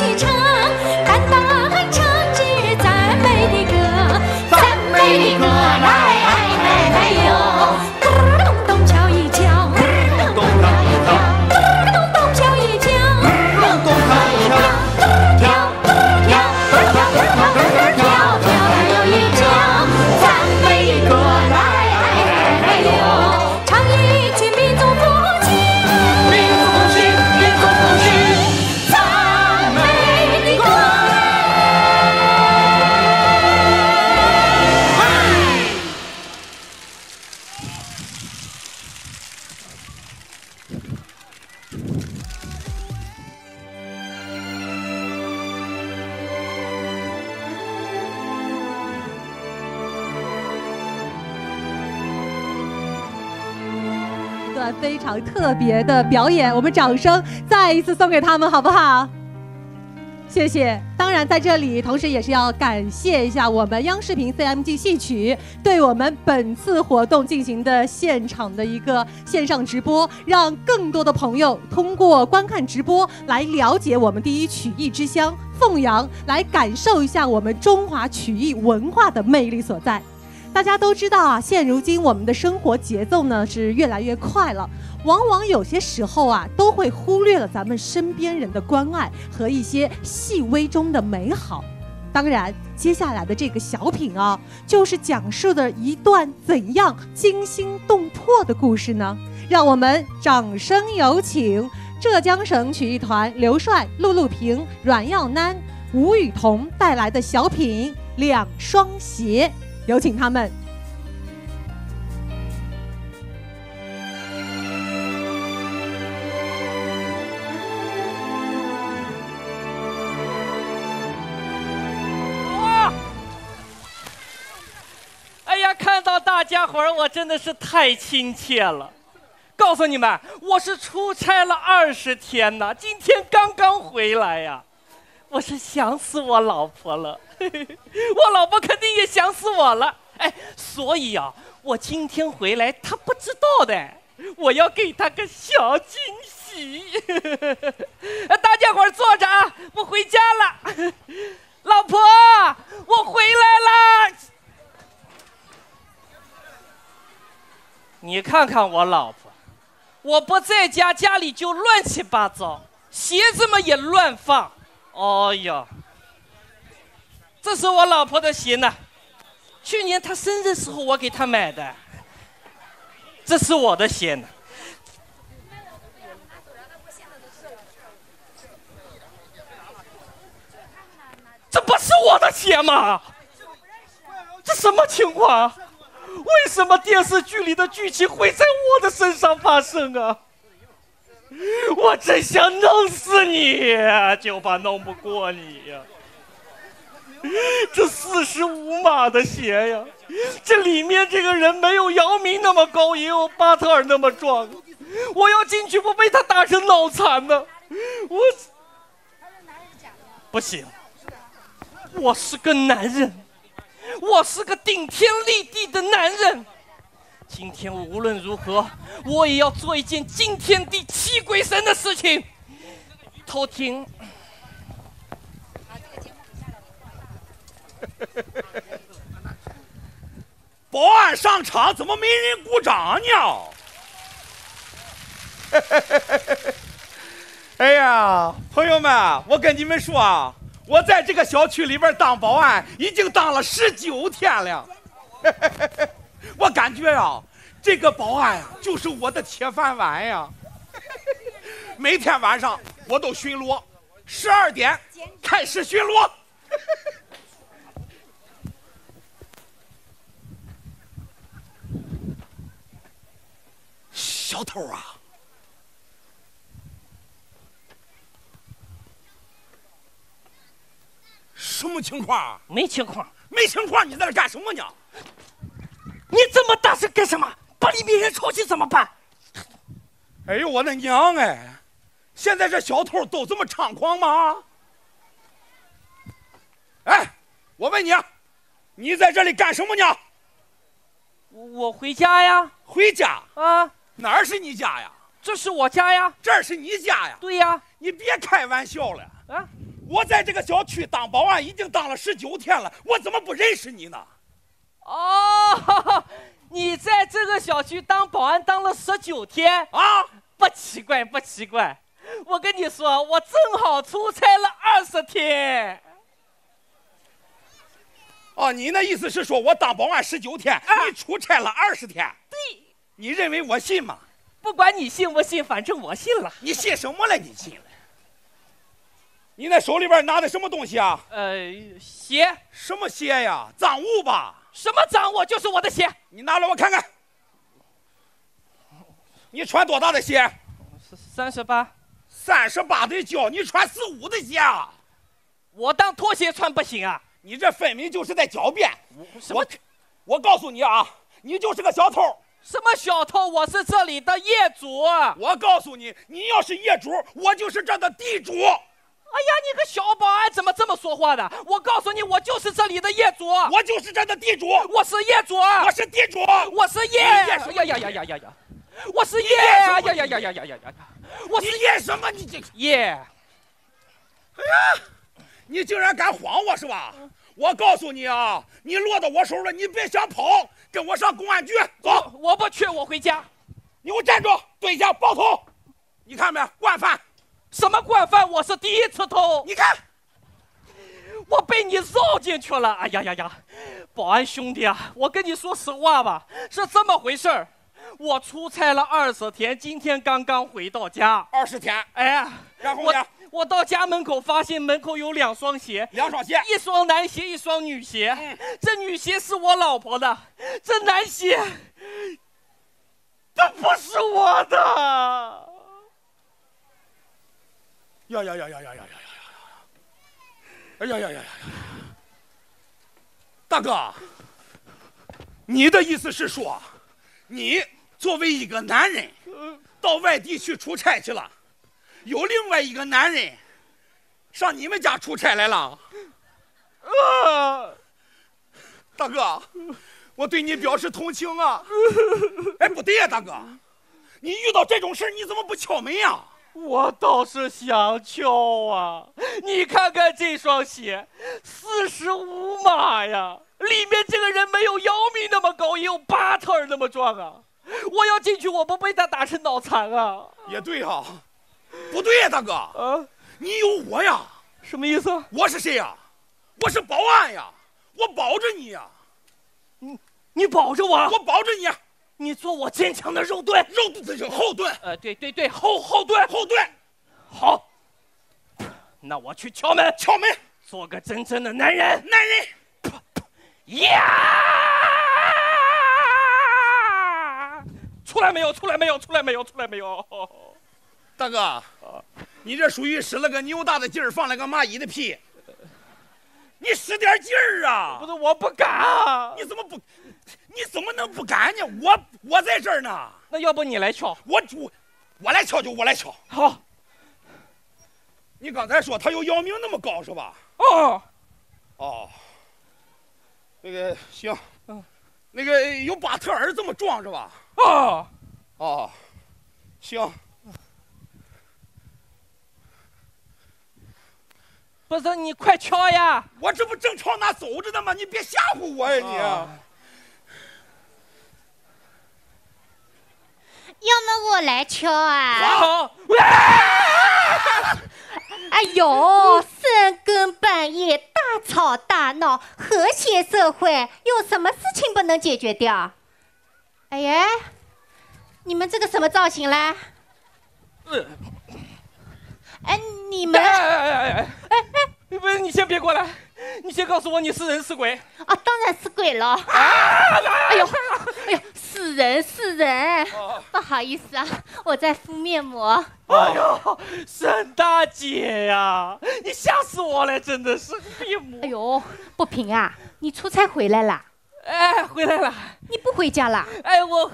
了非常特别的表演，我们掌声再一次送给他们，好不好？谢谢。当然，在这里同时也是要感谢一下我们央视频 C M G 戏曲对我们本次活动进行的现场的一个线上直播，让更多的朋友通过观看直播来了解我们第一曲艺之乡凤阳，来感受一下我们中华曲艺文化的魅力所在。大家都知道啊，现如今我们的生活节奏呢是越来越快了，往往有些时候啊都会忽略了咱们身边人的关爱和一些细微中的美好。当然，接下来的这个小品啊，就是讲述的一段怎样惊心动魄的故事呢？让我们掌声有请浙江省曲艺团刘帅、陆陆平、阮耀南、吴雨桐带来的小品《两双鞋》。有请他们。 哇！哎呀，看到大家伙儿，我真的是太亲切了。告诉你们，我是出差了二十天呢，今天刚刚回来呀。我是想死我老婆了，我老婆肯定也想死我了。哎，所以啊，我今天回来她不知道的，我要给她个小惊喜。大家伙儿坐着啊，我回家了。老婆，我回来了。你看看我老婆，我不在家，家里就乱七八糟，鞋子嘛也乱放。哦呀，这是我老婆的鞋呢，去年她生日时候我给她买的。这是我的鞋呢。这不是我的鞋吗？这什么情况？为什么电视剧里的剧情会在我的身上发生啊？我真想弄死你，就怕弄不过你呀！这四十五码的鞋呀，这里面这个人没有姚明那么高，也有巴特尔那么壮。我要进去不被他打成脑残呢？我不行，我是个男人，我是个顶天立地的男人。今天无论如何，我也要做一件惊天地泣鬼神的事情。偷听。 保安上场，怎么没人鼓掌呢？哎呀，朋友们，我跟你们说啊，我在这个小区里边当保安已经当了十九天了。我感觉呀，这个保安呀，就是我的铁饭碗呀。每天晚上我都巡逻，十二点开始巡逻。小偷啊！什么情况？ 没情况， 没情况，你在这干什么呢？ 你这么大声干什么？把里面人吵醒怎么办？ 哎呦我的娘哎！现在这小偷都这么猖狂吗？哎，我问你，你在这里干什么呢？ 我回家呀。 回家啊？ 哪儿是你家呀？ 这是我家呀。 这儿是你家呀？ 对呀。 你别开玩笑了啊！ 我在这个小区当保安已经当了十九天了，我怎么不认识你呢？ 哦，你在这个小区当保安当了十九天啊？ 不奇怪，不奇怪。我跟你说，我正好出差了二十天。 哦，你那意思是说我当保安十九天，啊、你出差了二十天？ 对。 你认为我信吗？ 不管你信不信，反正我信了。 你信什么了？你信了？你那手里边拿的什么东西啊？ 呃，鞋。 什么鞋呀？赃物吧？ 什么赃物？就是我的鞋。 你拿来我看看。你穿多大的鞋？ 三十八。 三十八的脚，你穿四五的鞋啊？ 我当拖鞋穿不行啊？ 你这分明就是在狡辩。 什么？ 我我告诉你啊，你就是个小偷。 什么小偷？我是这里的业主。 我告诉你，你要是业主，我就是这的地主。 哎呀，你个小保安怎么这么说话的？我告诉你，我就是这里的业主， 我就是这的地主， 我是业主， 我是地主， 我是业。呀呀呀呀呀呀！我是业呀呀呀呀呀呀呀呀！我是业什么？你这个业！ 哎呀，你竟然敢晃我是吧？我告诉你啊，你落到我手了，你别想跑，跟我上公安局走。 我, 我不去，我回家。 你给我站住，蹲下抱头。你看没，惯犯。 什么惯犯？我是第一次偷。 你看， 我被你绕进去了。哎呀呀呀，保安兄弟啊，我跟你说实话吧，是这么回事儿。我出差了二十天，今天刚刚回到家。 二十天？ 哎呀， 然后呢？ 我, 我到家门口发现门口有两双鞋， 两双鞋， 一双男鞋，一双女鞋。 嗯、 这女鞋是我老婆的，这男鞋，这不是我的。 呀呀呀呀呀呀呀呀！哎呀呀呀呀呀！大哥，你的意思是说，你作为一个男人，到外地去出差去了，有另外一个男人上你们家出差来了？啊！大哥，我对你表示同情啊！哎，不对呀，大哥，你遇到这种事你怎么不敲门呀？ 我倒是想敲啊！你看看这双鞋，四十五码呀，里面这个人没有姚明那么高，也有巴特尔那么壮啊！我要进去，我不被他打成脑残啊！ 也对哈、啊，不对呀，大哥，啊，你有我呀？ 什么意思？ 我是谁呀？我是保安呀，我保着你呀！ 你你保着我？ 我保着你。 你做我坚强的肉盾， 肉盾是后盾。 呃，对对对，后后盾， 后盾。 好，那我去敲门， 敲门， 做个真正的男人。 男人， 呀！出来没有？出来没有？出来没有？出来没有？ 大哥，你这属于使了个牛大的劲儿，放了个蚂蚁的屁。你使点劲儿啊！ 不是，我不敢啊！ 你怎么不？你怎么能不敢呢？我我在这儿呢。 那要不你来敲？ 我我我来敲就我来敲。 好。 你刚才说他有姚明那么高是吧？ 哦。 哦。那个行。嗯。那个有巴特尔这么壮是吧？ 哦。 哦。行。 不是，你快敲呀！ 我这不正朝那走着呢吗？你别吓唬我呀你！啊要么我来敲啊！ 好。 哎呦，深更半夜大吵大闹，和谐社会有什么事情不能解决掉？哎呀，你们这个什么造型啦？ 呃、 哎，你们…… 哎哎哎哎哎！不是，你先别过来，你先告诉我你是人是鬼。 啊，当然是鬼了。啊！哎呦，哎呦，是人是人，哦、不好意思啊，我在敷面膜。 哎呦，沈大姐呀，你吓死我了，真的是面膜。 哎呦，不平啊，你出差回来啦？ 哎，回来了。 你不回家啦？ 哎，我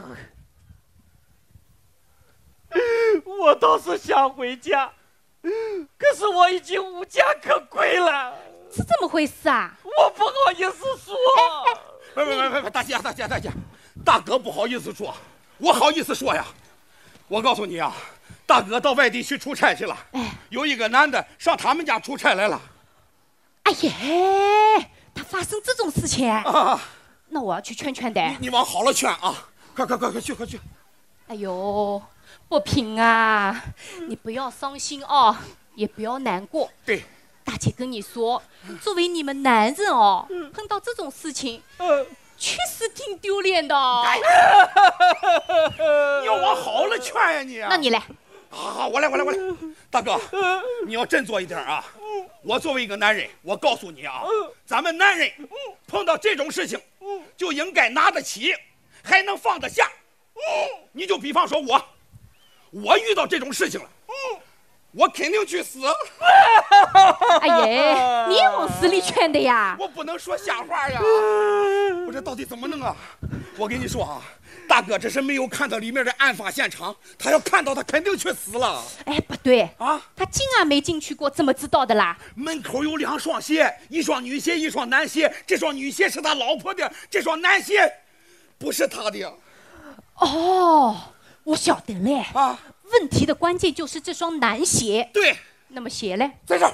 我倒是想回家。可是我已经无家可归了， 是这么回事啊？ 我不好意思说。 别别别别，大姐大姐大姐，大哥不好意思说，我好意思说呀。我告诉你啊，大哥到外地去出差去了，哎，有一个男的上他们家出差来了。 哎呀，他发生这种事情啊？那我要去劝劝的。 你, 你往好了劝啊！快快快快去快去！ 哎呦。不平啊，你不要伤心哦，也不要难过。 对， 大姐跟你说，作为你们男人哦，碰到这种事情，嗯，确实挺丢脸的。哎、 你要往好了劝呀你。 那你来。 好好，我来我来我来。大哥，你要振作一点啊！我作为一个男人，我告诉你啊，咱们男人碰到这种事情，就应该拿得起，还能放得下。你就比方说我。我遇到这种事情了，嗯，我肯定去死。 哎呀，你也往死里劝的呀！ 我不能说瞎话呀！我这到底怎么弄啊？ 我跟你说啊，大哥这是没有看到里面的案发现场，他要看到他肯定去死了。 哎，不对啊， 他竟然没进去过，怎么知道的啦？ 门口有两双鞋，一双女鞋，一双男鞋。这双女鞋是他老婆的，这双男鞋不是他的。 哦，我晓得嘞。 啊， 问题的关键就是这双男鞋。 对。 那么鞋嘞？ 在这儿。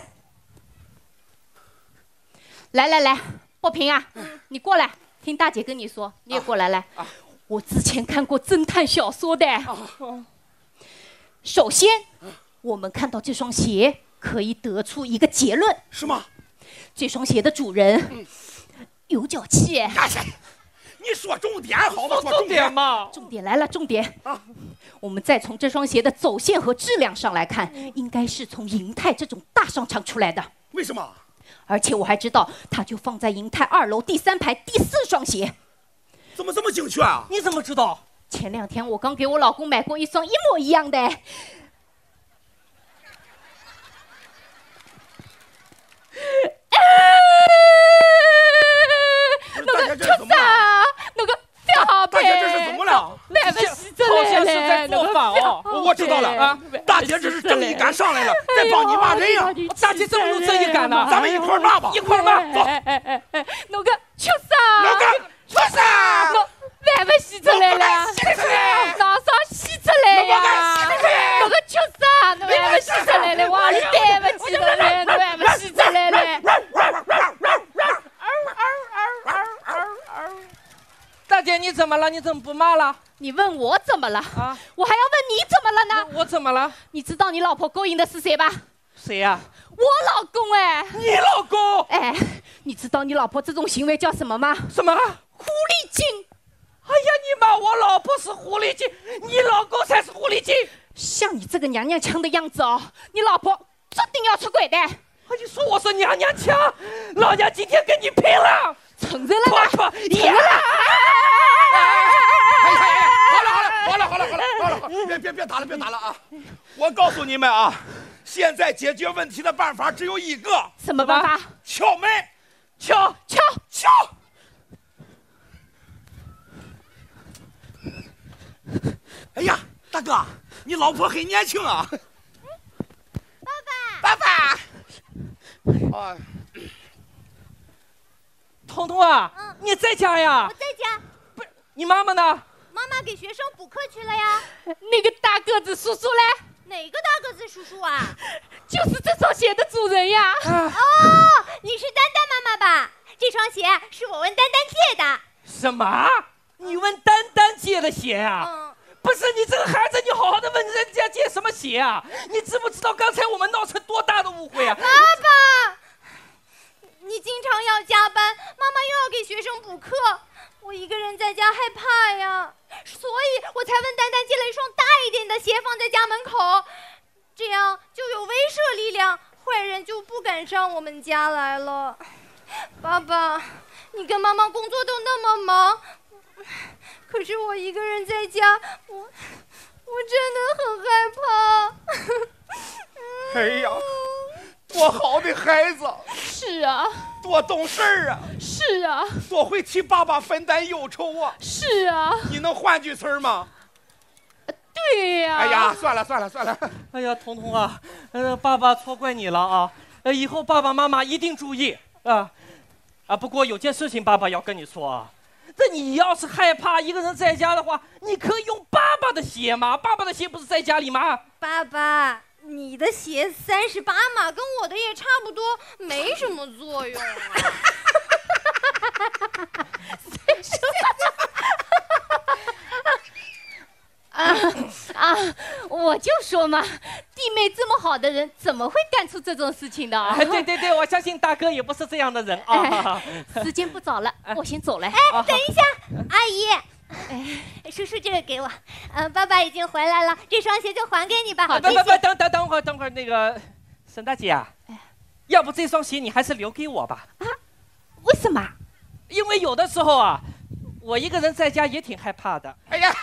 来来来，波平啊，嗯、你过来，听大姐跟你说，你也过来来。啊啊、我之前看过侦探小说的。啊、首先，啊、我们看到这双鞋，可以得出一个结论。 是吗？ 这双鞋的主人、嗯、有脚气。 哎你说重点好吗？ 说重点嘛。 重点来了，重点啊！我们再从这双鞋的走线和质量上来看，应该是从银泰这种大商场出来的。 为什么？ 而且我还知道，它就放在银泰二楼第三排第四双鞋。 怎么这么精确啊？ 你怎么知道？ 前两天我刚给我老公买过一双一模一样的。 那个就是啥？ 那个表大姐这是怎么了？ 来不及好像是在做法哦。 我知道了啊，大姐这是正义感上来了，在帮你骂人呀。 大姐怎么有正义感呢？ 咱们一块骂吧， 一块骂。走。 哎哎哎哎，那个秋啥？ 那个秋啥？ 我还不洗出来了， 洗出来， 哪上洗出来呀？那个秋啥？你还不洗出来了？哇，你对不起了嘞，你还不洗出来了？ 大姐，你怎么了？你怎么不骂了？ 你问我怎么了啊？我还要问你怎么了呢？ 我, 我怎么了？ 你知道你老婆勾引的是谁吧？ 谁呀、啊？ 我老公哎。 你老公？ 哎，你知道你老婆这种行为叫什么吗？ 什么？ 狐狸精。 哎呀，你骂我老婆是狐狸精，你老公才是狐狸精。 像你这个娘娘腔的样子哦，你老婆注定要出轨的。 你说我是娘娘腔，老娘今天跟你拼了！ 承认了吗？ 婆婆， 承认了。 好了好了好了好了好了好了好了，别别别打了别打了啊！我告诉你们啊，现在解决问题的办法只有一个。 什么办法？ 敲门， 敲敲敲。哎呀，大哥，你老婆很年轻啊。 爸爸， 爸爸。啊。 彤彤啊， 嗯， 你在家呀？ 我在家。 不是，你妈妈呢？ 妈妈给学生补课去了呀。 那个大个子叔叔嘞？ 哪个大个子叔叔啊？ 就是这双鞋的主人呀。 啊、哦，你是丹丹妈妈吧？这双鞋是我问丹丹借的。 什么？你问丹丹借的鞋啊？ 嗯。 不是你这个孩子，你好好的问人家借什么鞋啊？你知不知道刚才我们闹成多大的误会啊？ 爸爸。你经常要加班，妈妈又要给学生补课，我一个人在家害怕呀，所以我才问丹丹借了一双大一点的鞋放在家门口，这样就有威慑力量，坏人就不敢上我们家来了。爸爸，你跟妈妈工作都那么忙，可是我一个人在家，我我真的很害怕。 哎呀，多好的孩子！ 是啊， 多懂事儿啊！ 是啊， 多会替爸爸分担忧愁啊！ 是啊， 你能换句词儿吗？ 对呀、啊。 哎呀，算了算了算了！ 哎呀，彤彤啊，呃，爸爸错怪你了啊！呃，以后爸爸妈妈一定注意啊！啊，不过有件事情爸爸要跟你说啊，这你要是害怕一个人在家的话，你可以用爸爸的鞋嘛，爸爸的鞋不是在家里吗？ 爸爸。你的鞋三十八码，跟我的也差不多，没什么作用啊。 啊啊！我就说嘛，弟妹这么好的人，怎么会干出这种事情的、啊哎？对对对，我相信大哥也不是这样的人啊。 哎、时间不早了，我先走了。 哎，等一下，阿姨。哎，叔叔，这个给我。嗯、呃，爸爸已经回来了，这双鞋就还给你吧。 好，不不不，等等等会儿，等会儿，那个沈大姐啊，哎、要不这双鞋你还是留给我吧？ 啊？为什么？ 因为有的时候啊，我一个人在家也挺害怕的。 哎呀，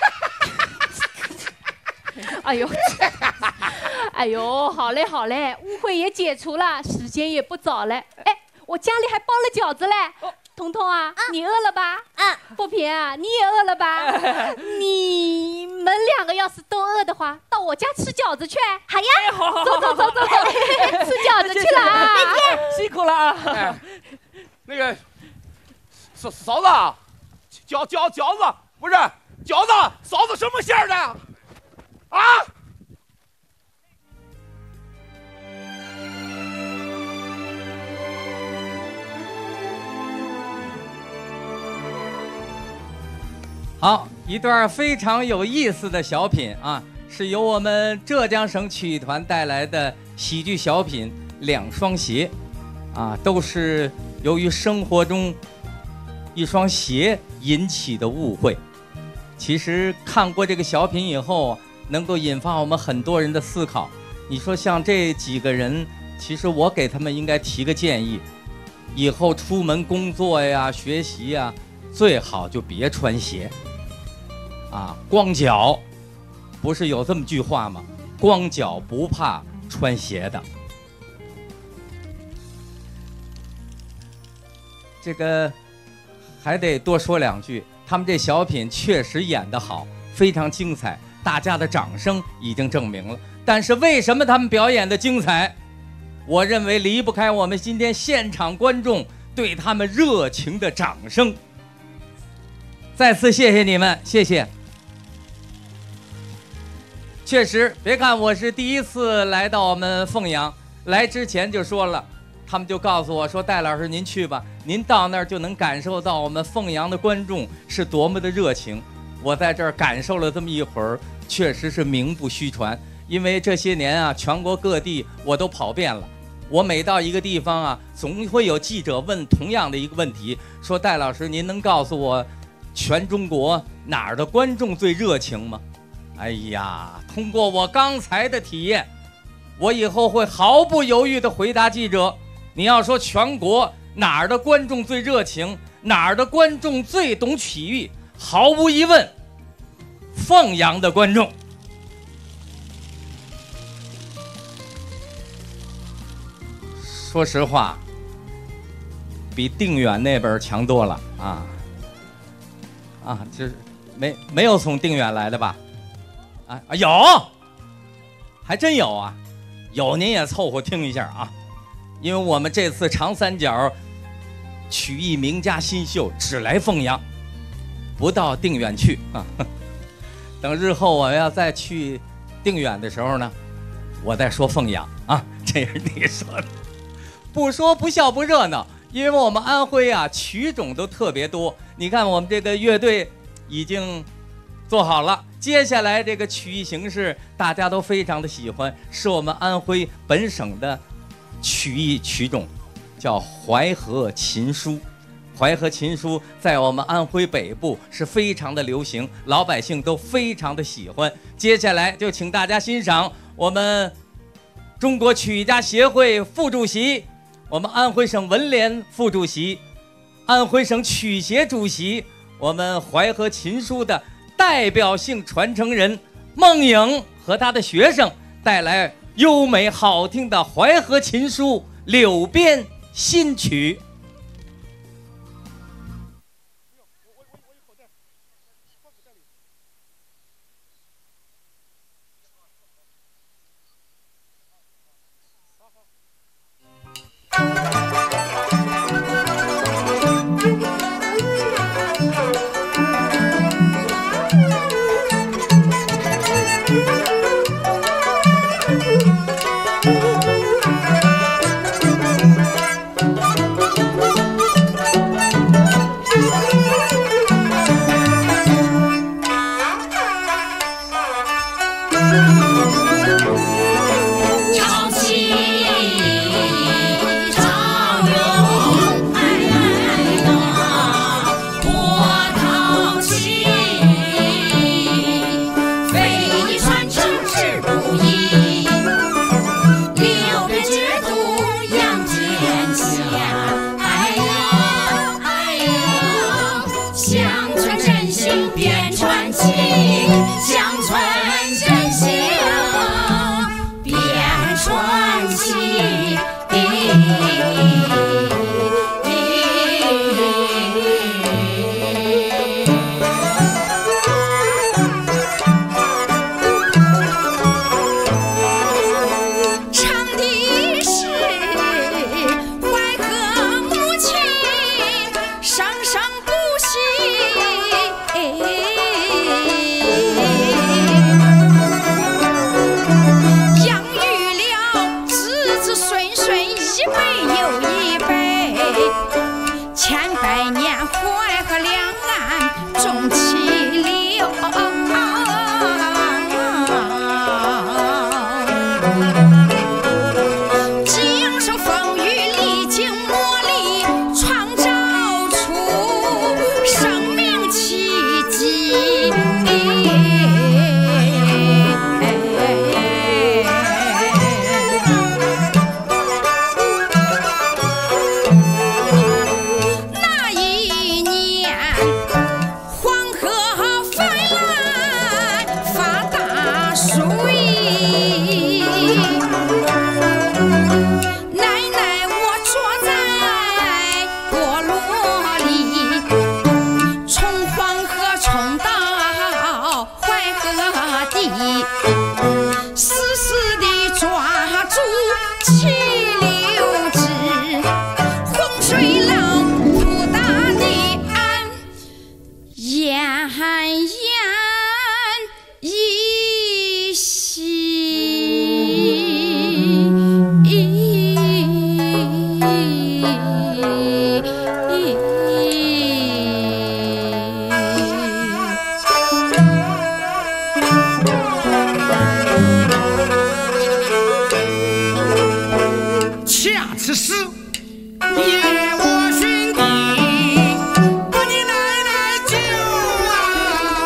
哎呦，哎呦，好嘞好嘞，误会也解除了，时间也不早了。哎，我家里还包了饺子嘞。哦彤彤啊，啊你饿了吧？啊，不平啊，你也饿了吧？你们两个要是都饿的话，到我家吃饺子去。好呀， 哎、好好好， 走走走走走，吃饺子去了啊！ 再见，辛苦了啊。 哎、那个嫂嫂子，饺饺饺子不是饺子，嫂子什么馅儿的？啊？ 好，一段非常有意思的小品啊，是由我们浙江省曲艺团带来的喜剧小品《两双鞋》，啊，都是由于生活中一双鞋引起的误会。其实看过这个小品以后，能够引发我们很多人的思考。你说像这几个人，其实我给他们应该提个建议，以后出门工作呀、学习呀，最好就别穿鞋。啊，光脚，不是有这么句话吗？光脚不怕穿鞋的。这个还得多说两句，他们这小品确实演得好，非常精彩，大家的掌声已经证明了。但是为什么他们表演的精彩？我认为离不开我们今天现场观众对他们热情的掌声。再次谢谢你们，谢谢。确实，别看我是第一次来到我们凤阳，来之前就说了，他们就告诉我说：“戴老师您去吧，您到那儿就能感受到我们凤阳的观众是多么的热情。”我在这儿感受了这么一会儿，确实是名不虚传。因为这些年啊，全国各地我都跑遍了，我每到一个地方啊，总会有记者问同样的一个问题，说：“戴老师，您能告诉我全中国哪儿的观众最热情吗？”哎呀，通过我刚才的体验，我以后会毫不犹豫地回答记者：你要说全国哪儿的观众最热情，哪儿的观众最懂曲艺，毫无疑问，凤阳的观众。说实话，比定远那边强多了啊！啊，就是没没有从定远来的吧？啊啊，有，还真有啊！有您也凑合听一下啊，因为我们这次长三角曲艺名家新秀只来凤阳，不到定远去啊。等日后我要再去定远的时候呢，我再说凤阳啊。这是你说的，不说不笑不热闹。因为我们安徽啊，曲种都特别多。你看我们这个乐队已经做好了，接下来这个曲艺形式大家都非常的喜欢，是我们安徽本省的曲艺曲种，叫淮河琴书。淮河琴书在我们安徽北部是非常的流行，老百姓都非常的喜欢。接下来就请大家欣赏我们中国曲艺家协会副主席，我们安徽省文联副主席，安徽省曲协主席，我们淮河琴书的代表性传承人孟颖和他的学生带来优美好听的淮河琴书柳边新曲。 中气流。经受风雨，历经磨砺，创造出生命奇迹。那一年，黄河泛滥，发大水。奶奶，我坐在菠萝里，从黄河冲到淮河底，死死地抓住气流之，洪水浪扑打的岸，奄奄一息。 恰此时，夜我寻你，把你奶奶救啊！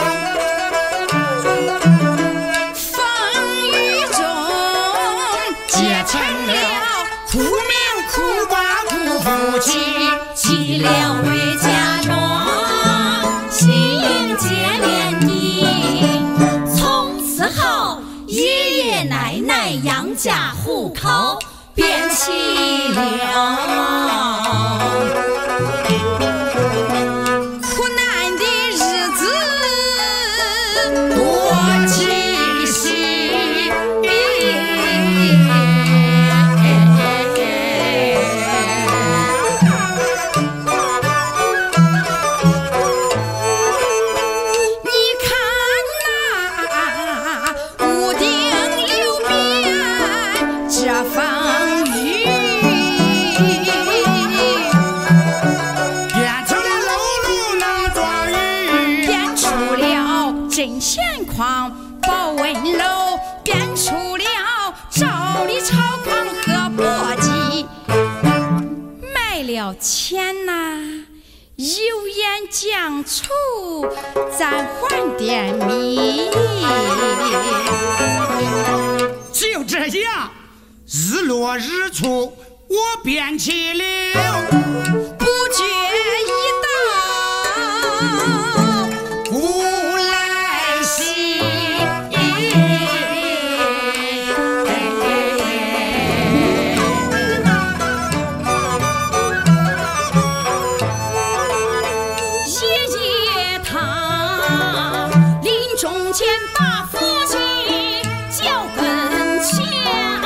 风雨中结成了苦命苦寡苦夫妻， 凄凉为家庄，心结连理。从此后，爷爷奶奶养家糊口变凄凉。苦难的日子多几息。你看那屋顶流边这风雨， 变成了楼楼能装鱼， 变出了针线筐、保温楼，变出了赵李朝匡和簸箕。卖了钱呐、油盐酱醋，咱换点米。 就这样，日落日出，我变起了不觉一到古来稀。 爷爷他临终前把父亲叫跟前，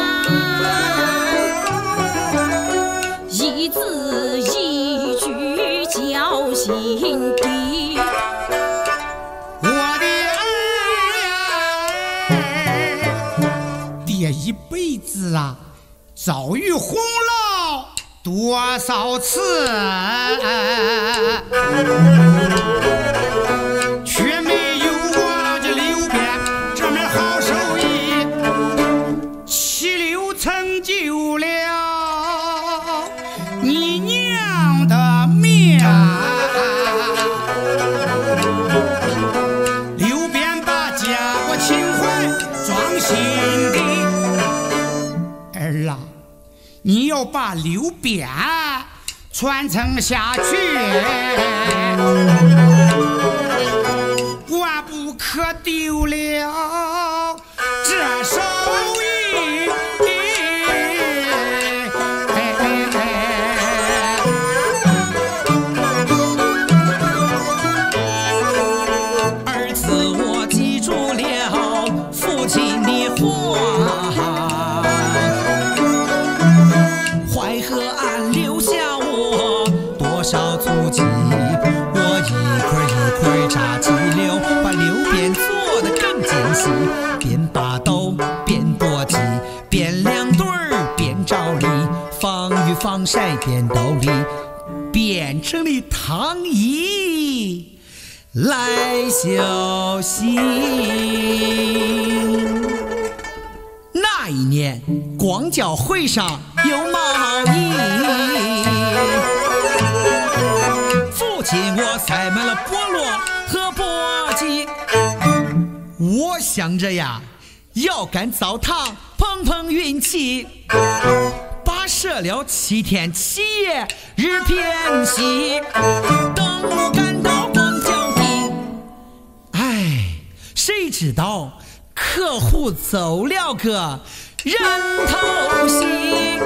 一字一句教心底。 我的儿，爹一辈子啊，遭遇洪涝多少次，却没有我这刘边这么好手艺。七六成就了你娘的命。刘边把家国情怀装心底，儿啊，你要把刘边传承下去，万不可丢了这手艺。 儿子，我记住了父亲的话，淮河岸留下我多少足迹，我一块一块扎起了，把刘边做得更精细，边把斗边簸箕，边两对儿边照例，防雨防晒边斗笠，变成了躺椅。 来消息。那一年光教会上有贸易，父亲我塞满了菠萝和簸箕，我想着呀要干澡堂碰碰运气，跋涉了七天七夜日偏西，等我赶到光脚地，哎，谁知道客户走了个人头席。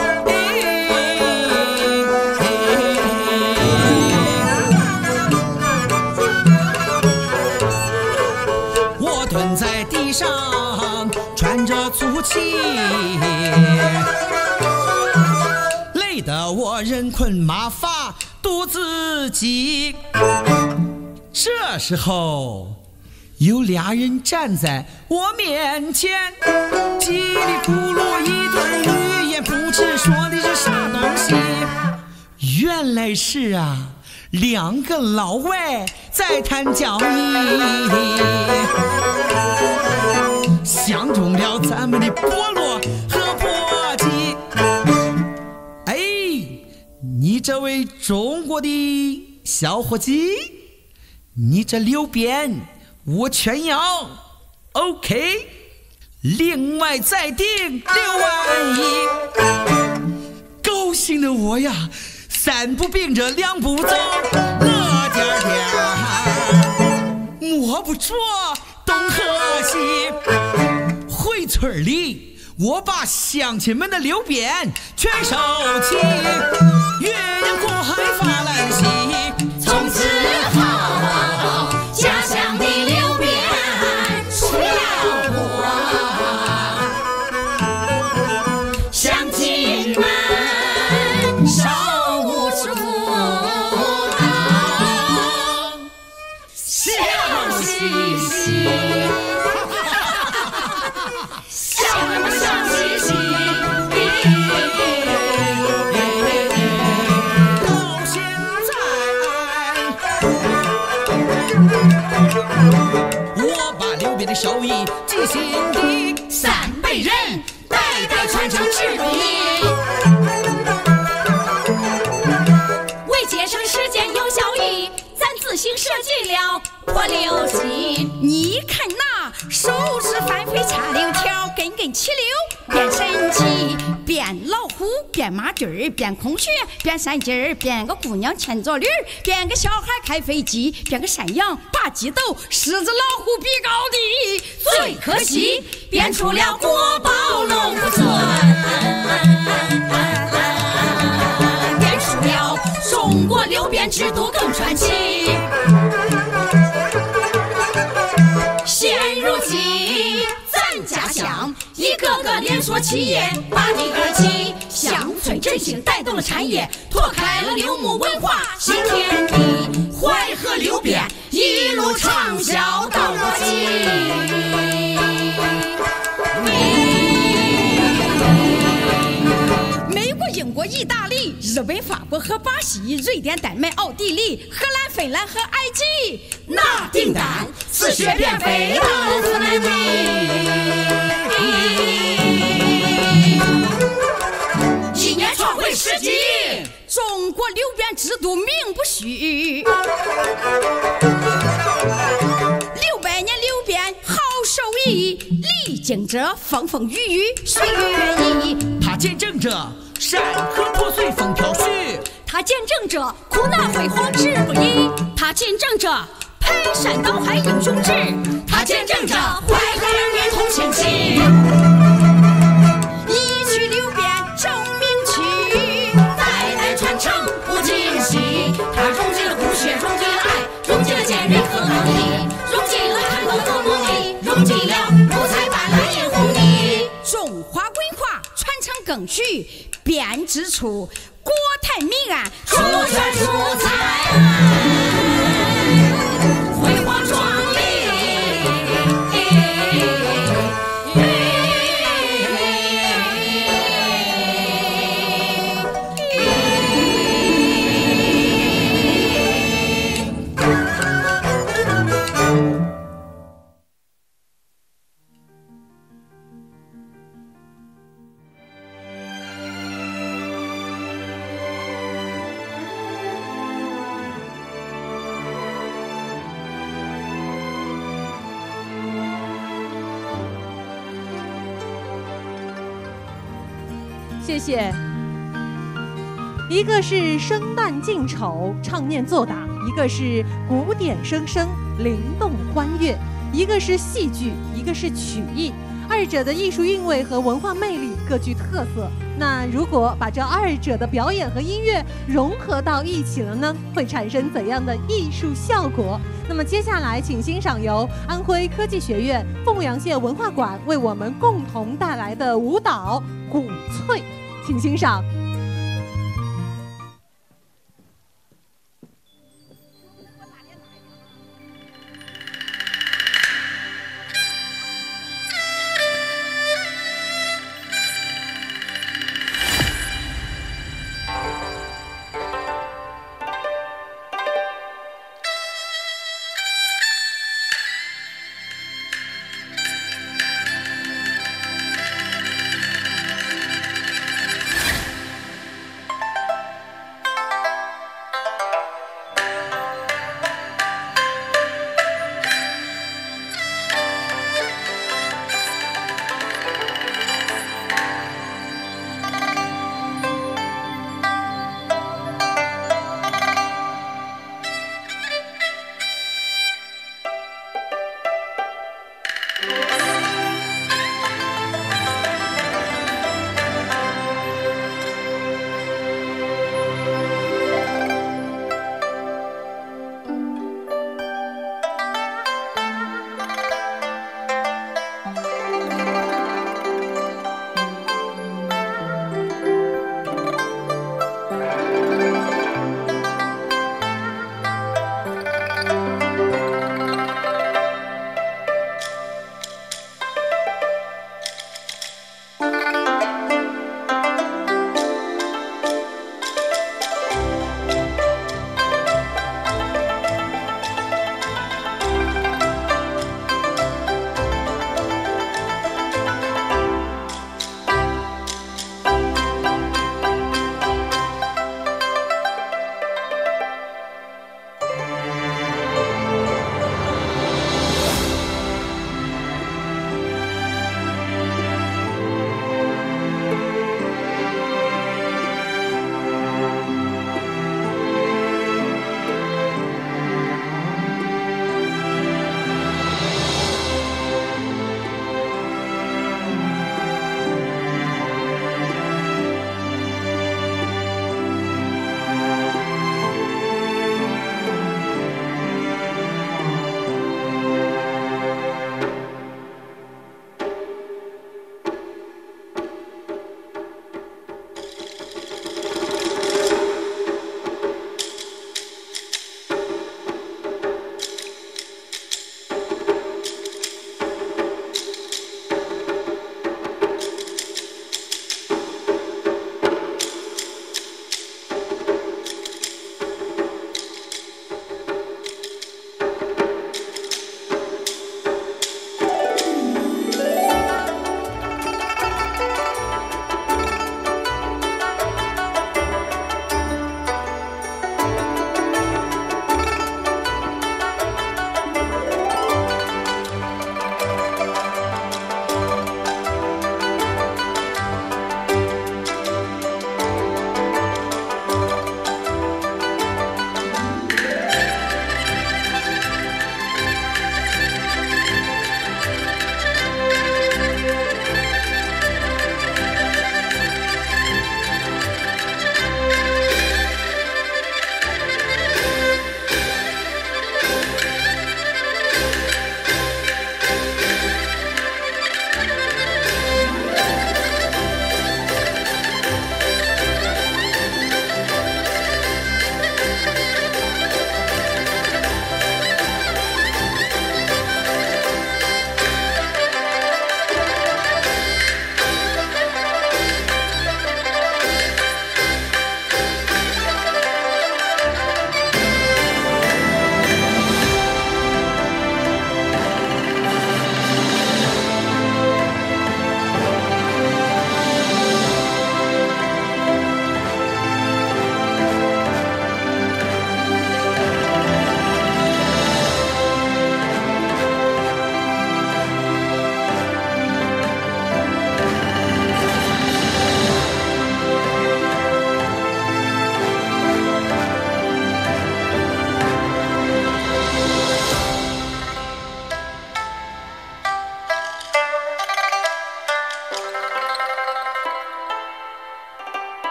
我蹲在地上喘着粗气，累得我人困马乏肚子饥。这时候有俩人站在我面前，叽里咕噜一顿语言，不知说的是啥东西。原来是啊，两个老外在谈交易，相中了咱们的菠萝和簸箕。哎，你这位中国的小伙计，你这溜边我全要 OK， 另外再订六万一。高兴的我呀，三步并着两步走，乐颠颠摸不着东和西。回村里我把乡亲们的溜边全收起，鸳鸯过海发兰溪， 从此后家乡的流边出了国，乡亲们手舞足蹈，笑嘻嘻，笑什么笑嘻嘻。 我把溜边的手艺记心底， 三辈人代代传承制度义，为节省时间有效益，咱自行设计了破溜机。 你看那手指翻飞插溜条，根根齐溜变神奇，变老虎变马驹儿，变空穴变山鸡儿，变个姑娘牵着驴儿，变个小孩开飞机，变个山羊把鸡斗，狮子老虎比高低。 最可惜变出了国宝龙虎尊，变出了中国溜边制度更传奇。现如今咱家乡一个个连锁企业拔地而起，乡村振兴带动了产业，拓开了溜木文化新天地，淮河溜边一路畅销到如今。 美国、英国、意大利、日本、法国和巴西、瑞典、丹麦、奥地利、荷兰、芬兰和埃及， 那订单自学便飞到了荷兰地。一年创会十几， 中国溜边制度名不虚。六百年溜边好手艺，历经着风风雨雨岁月意， 它见证着山河破碎风飘絮， 它见证着苦难辉煌志不移， 它见证着排山倒海英雄志， 它见证着淮河两面同心气。 一曲溜边证明曲， 代代传承不尽惜。它融进了骨血，融进了爱，融进了坚韧和能力，融进了汗光和梦里，融进了五彩斑斓映红泥。 中华文化传承更续，编织出国泰民安出全出彩，辉煌壮丽。 谢谢。一个是生旦净丑，唱念做打；一个是古典声声，灵动欢悦；一个是戏剧，一个是曲艺。二者的艺术韵味和文化魅力各具特色。那如果把这二者的表演和音乐融合到一起了呢，会产生怎样的艺术效果？那么接下来，请欣赏由安徽科技学院凤阳县文化馆为我们共同带来的舞蹈《鼓翠》，请欣赏。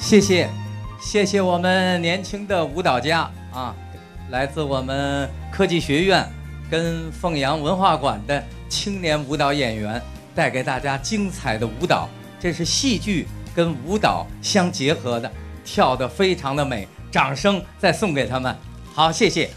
谢谢，谢谢我们年轻的舞蹈家啊，来自我们科技学院跟凤阳文化馆的青年舞蹈演员，带给大家精彩的舞蹈。这是戏剧跟舞蹈相结合的，跳得非常的美，掌声再送给他们。好，谢谢。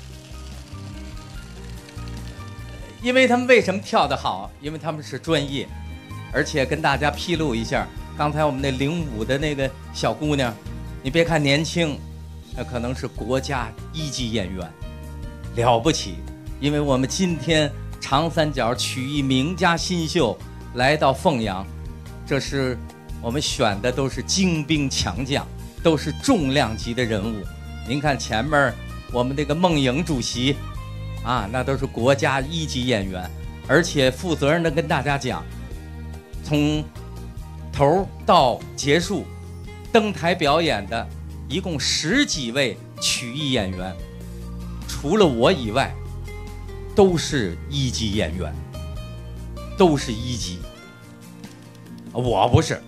因为他们为什么跳得好？因为他们是专业，而且跟大家披露一下，刚才我们那领舞的那个小姑娘，你别看年轻，她可能是国家一级演员，了不起。因为我们今天长三角曲艺名家新秀来到凤阳，这是我们选的都是精兵强将，都是重量级的人物。您看前面我们这个孟颖主席啊，那都是国家一级演员，而且负责任的跟大家讲，从头到结束登台表演的一共十几位曲艺演员，除了我以外都是一级演员，都是一级。我不是，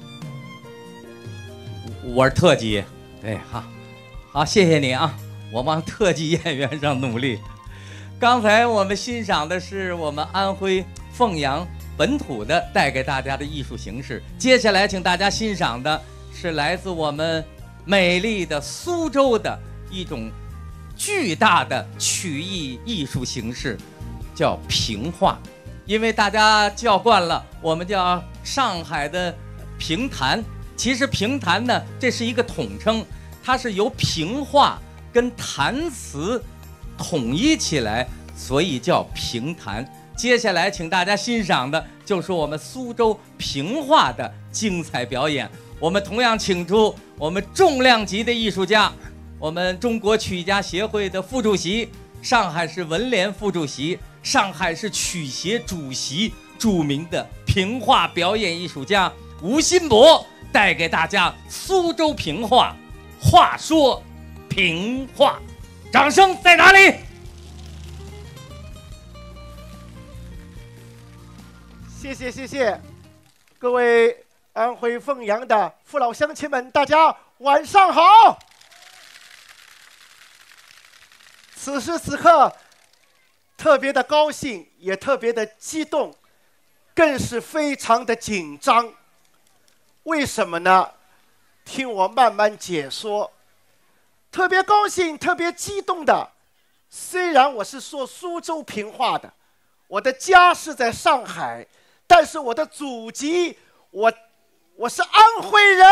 我是特级。对，好，好，谢谢你啊，我往特级演员上努力。刚才我们欣赏的是我们安徽凤阳本土的带给大家的艺术形式，接下来请大家欣赏的是来自我们美丽的苏州的一种巨大的曲艺艺术形式，叫评话。因为大家叫惯了我们叫上海的评弹，其实评弹呢，这是一个统称，它是由评话跟弹词统一起来，所以叫评弹。接下来请大家欣赏的就是我们苏州评话的精彩表演。我们同样请出我们重量级的艺术家，我们中国曲艺家协会的副主席，上海市文联副主席，上海市曲协主席，著名的评话表演艺术家吴新博，带给大家苏州评话。话说评话，掌声在哪里？ 谢谢谢谢，各位安徽凤阳的父老乡亲们，大家晚上好。此时此刻特别的高兴，也特别的激动，更是非常的紧张。为什么呢？听我慢慢解说。特别高兴，特别激动的，虽然我是说苏州评话的，我的家是在上海，但是我的祖籍，我我是安徽人。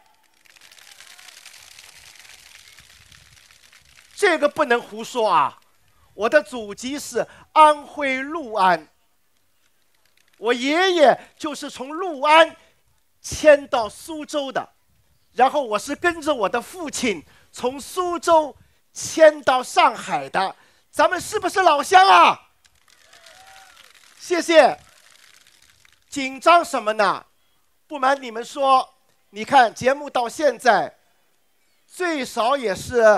这个不能胡说啊！我的祖籍是安徽六安，我爷爷就是从六安迁到苏州的，然后我是跟着我的父亲从苏州迁到上海的。咱们是不是老乡啊？谢谢。紧张什么呢？不瞒你们说，你看节目到现在最少也是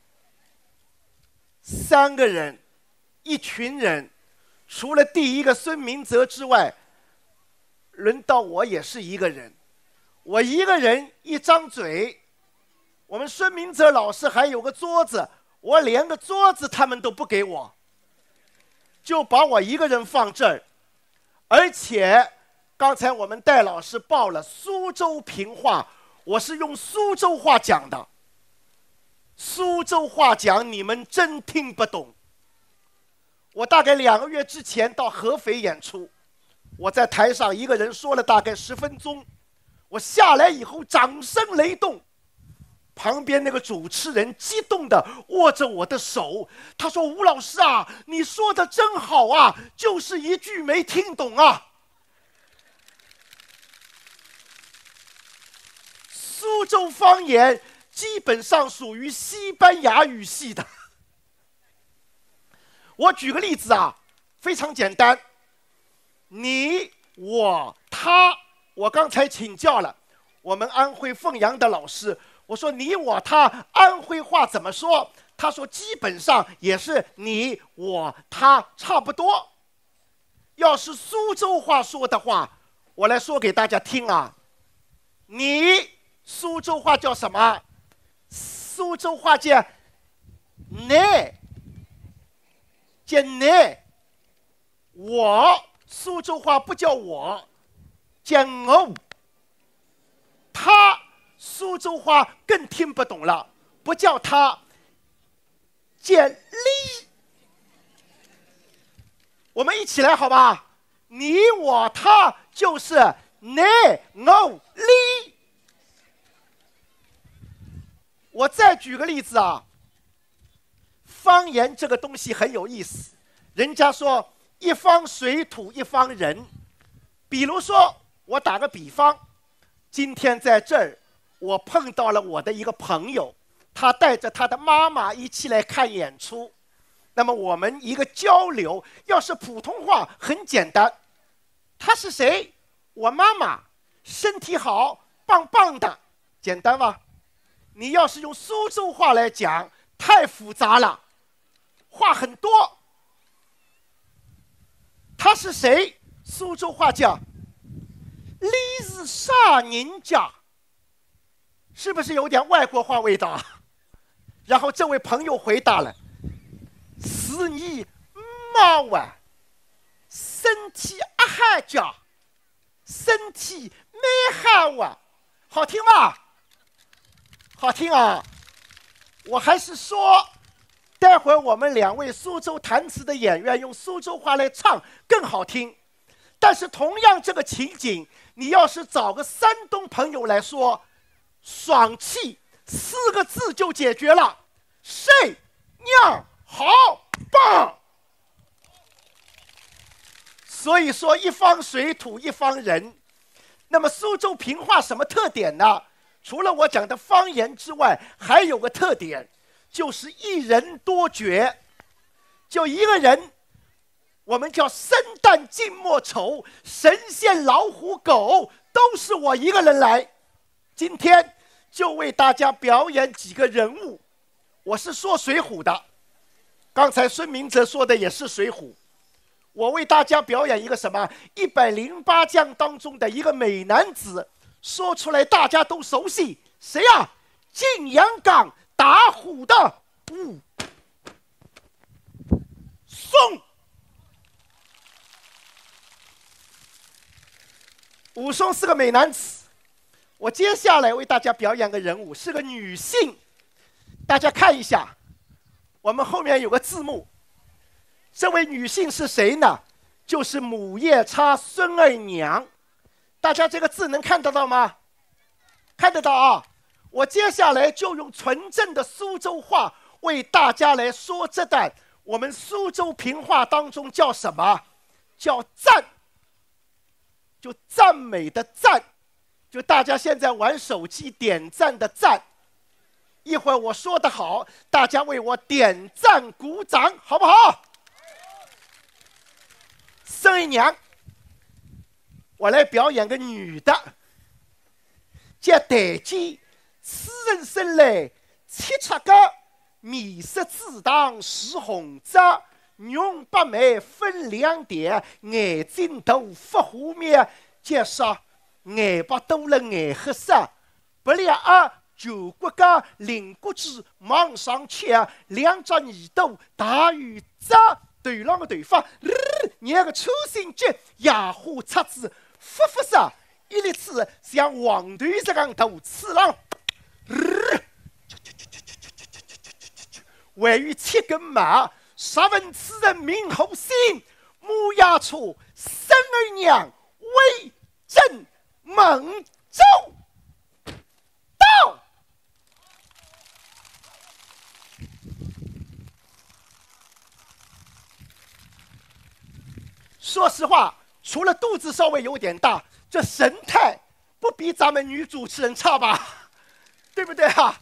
三个人，一群人，除了第一个孙明泽之外，轮到我也是一个人。我一个人一张嘴，我们孙明泽老师还有个桌子，我连个桌子他们都不给我，就把我一个人放这儿。而且刚才我们戴老师报了苏州评话，我是用苏州话讲的。苏州话讲你们真听不懂。我大概两个月之前到合肥演出，我在台上一个人说了大概十分钟，我下来以后掌声雷动，旁边那个主持人激动地握着我的手，他说：“吴老师啊，你说的真好啊，就是一句没听懂啊。”苏州方言基本上属于西班牙语系的。我举个例子啊，非常简单。你、我、他，我刚才请教了我们安徽凤阳的老师，我说你、我、他，安徽话怎么说？他说基本上也是你、我、他差不多。要是苏州话说的话，我来说给大家听啊。你苏州话叫什么？苏州话叫你，叫你。我苏州话不叫我，叫我。他苏州话更听不懂了，不叫他，叫你。我们一起来好吧？你我他就是你我你。我再举个例子啊，方言这个东西很有意思。人家说一方水土一方人，比如说我打个比方，今天在这儿我碰到了我的一个朋友，他带着他的妈妈一起来看演出。那么我们一个交流，要是普通话很简单，他是谁？我妈妈，身体好，棒棒的，简单吧？你要是用苏州话来讲，太复杂了，话很多。他是谁？苏州话叫你是啥人家？是不是有点外国话味道？然后这位朋友回答了，是你妈啊，身体阿汉家，身体没好啊，好听吗？好听啊！我还是说，待会儿我们两位苏州弹词的演员用苏州话来唱更好听。但是同样这个情景，你要是找个山东朋友来说，爽气四个字就解决了，谁娘好棒！所以说一方水土一方人。那么苏州评话什么特点呢？除了我讲的方言之外，还有个特点，就是一人多角。就一个人，我们叫生旦净末丑，神仙老虎狗，都是我一个人来。今天就为大家表演几个人物。我是说水浒的，刚才孙明哲说的也是水浒。我为大家表演一个什么？一百零八将当中的一个美男子，说出来大家都熟悉，谁呀、啊？晋阳岗打虎的武松。武松是个美男子。我接下来为大家表演个人物，是个女性。大家看一下，我们后面有个字幕。这位女性是谁呢？就是母夜叉孙二娘。大家这个字能看得到吗？看得到啊！我接下来就用纯正的苏州话为大家来说这段我们苏州评话当中叫什么？叫赞，就赞美的赞，就大家现在玩手机点赞的赞。一会儿我说得好，大家为我点赞鼓掌，好不好？孙二娘，我来表演个女的，叫台阶，此人生来七尺高，面色紫堂是红泽，容白眉分两点，眼睛大发花面，加上眼巴多了眼黑色，不两耳九骨架，灵骨肌往上翘，两只耳朵大如针。头浪个头发，两个粗心脚，野花叉子，发发啥？一粒子像黄团这样大刺浪，还有七根马，十分此人名后心，母鸭车生儿娘为镇蒙州到。说实话，除了肚子稍微有点大，这神态不比咱们女主持人差吧？对不对啊？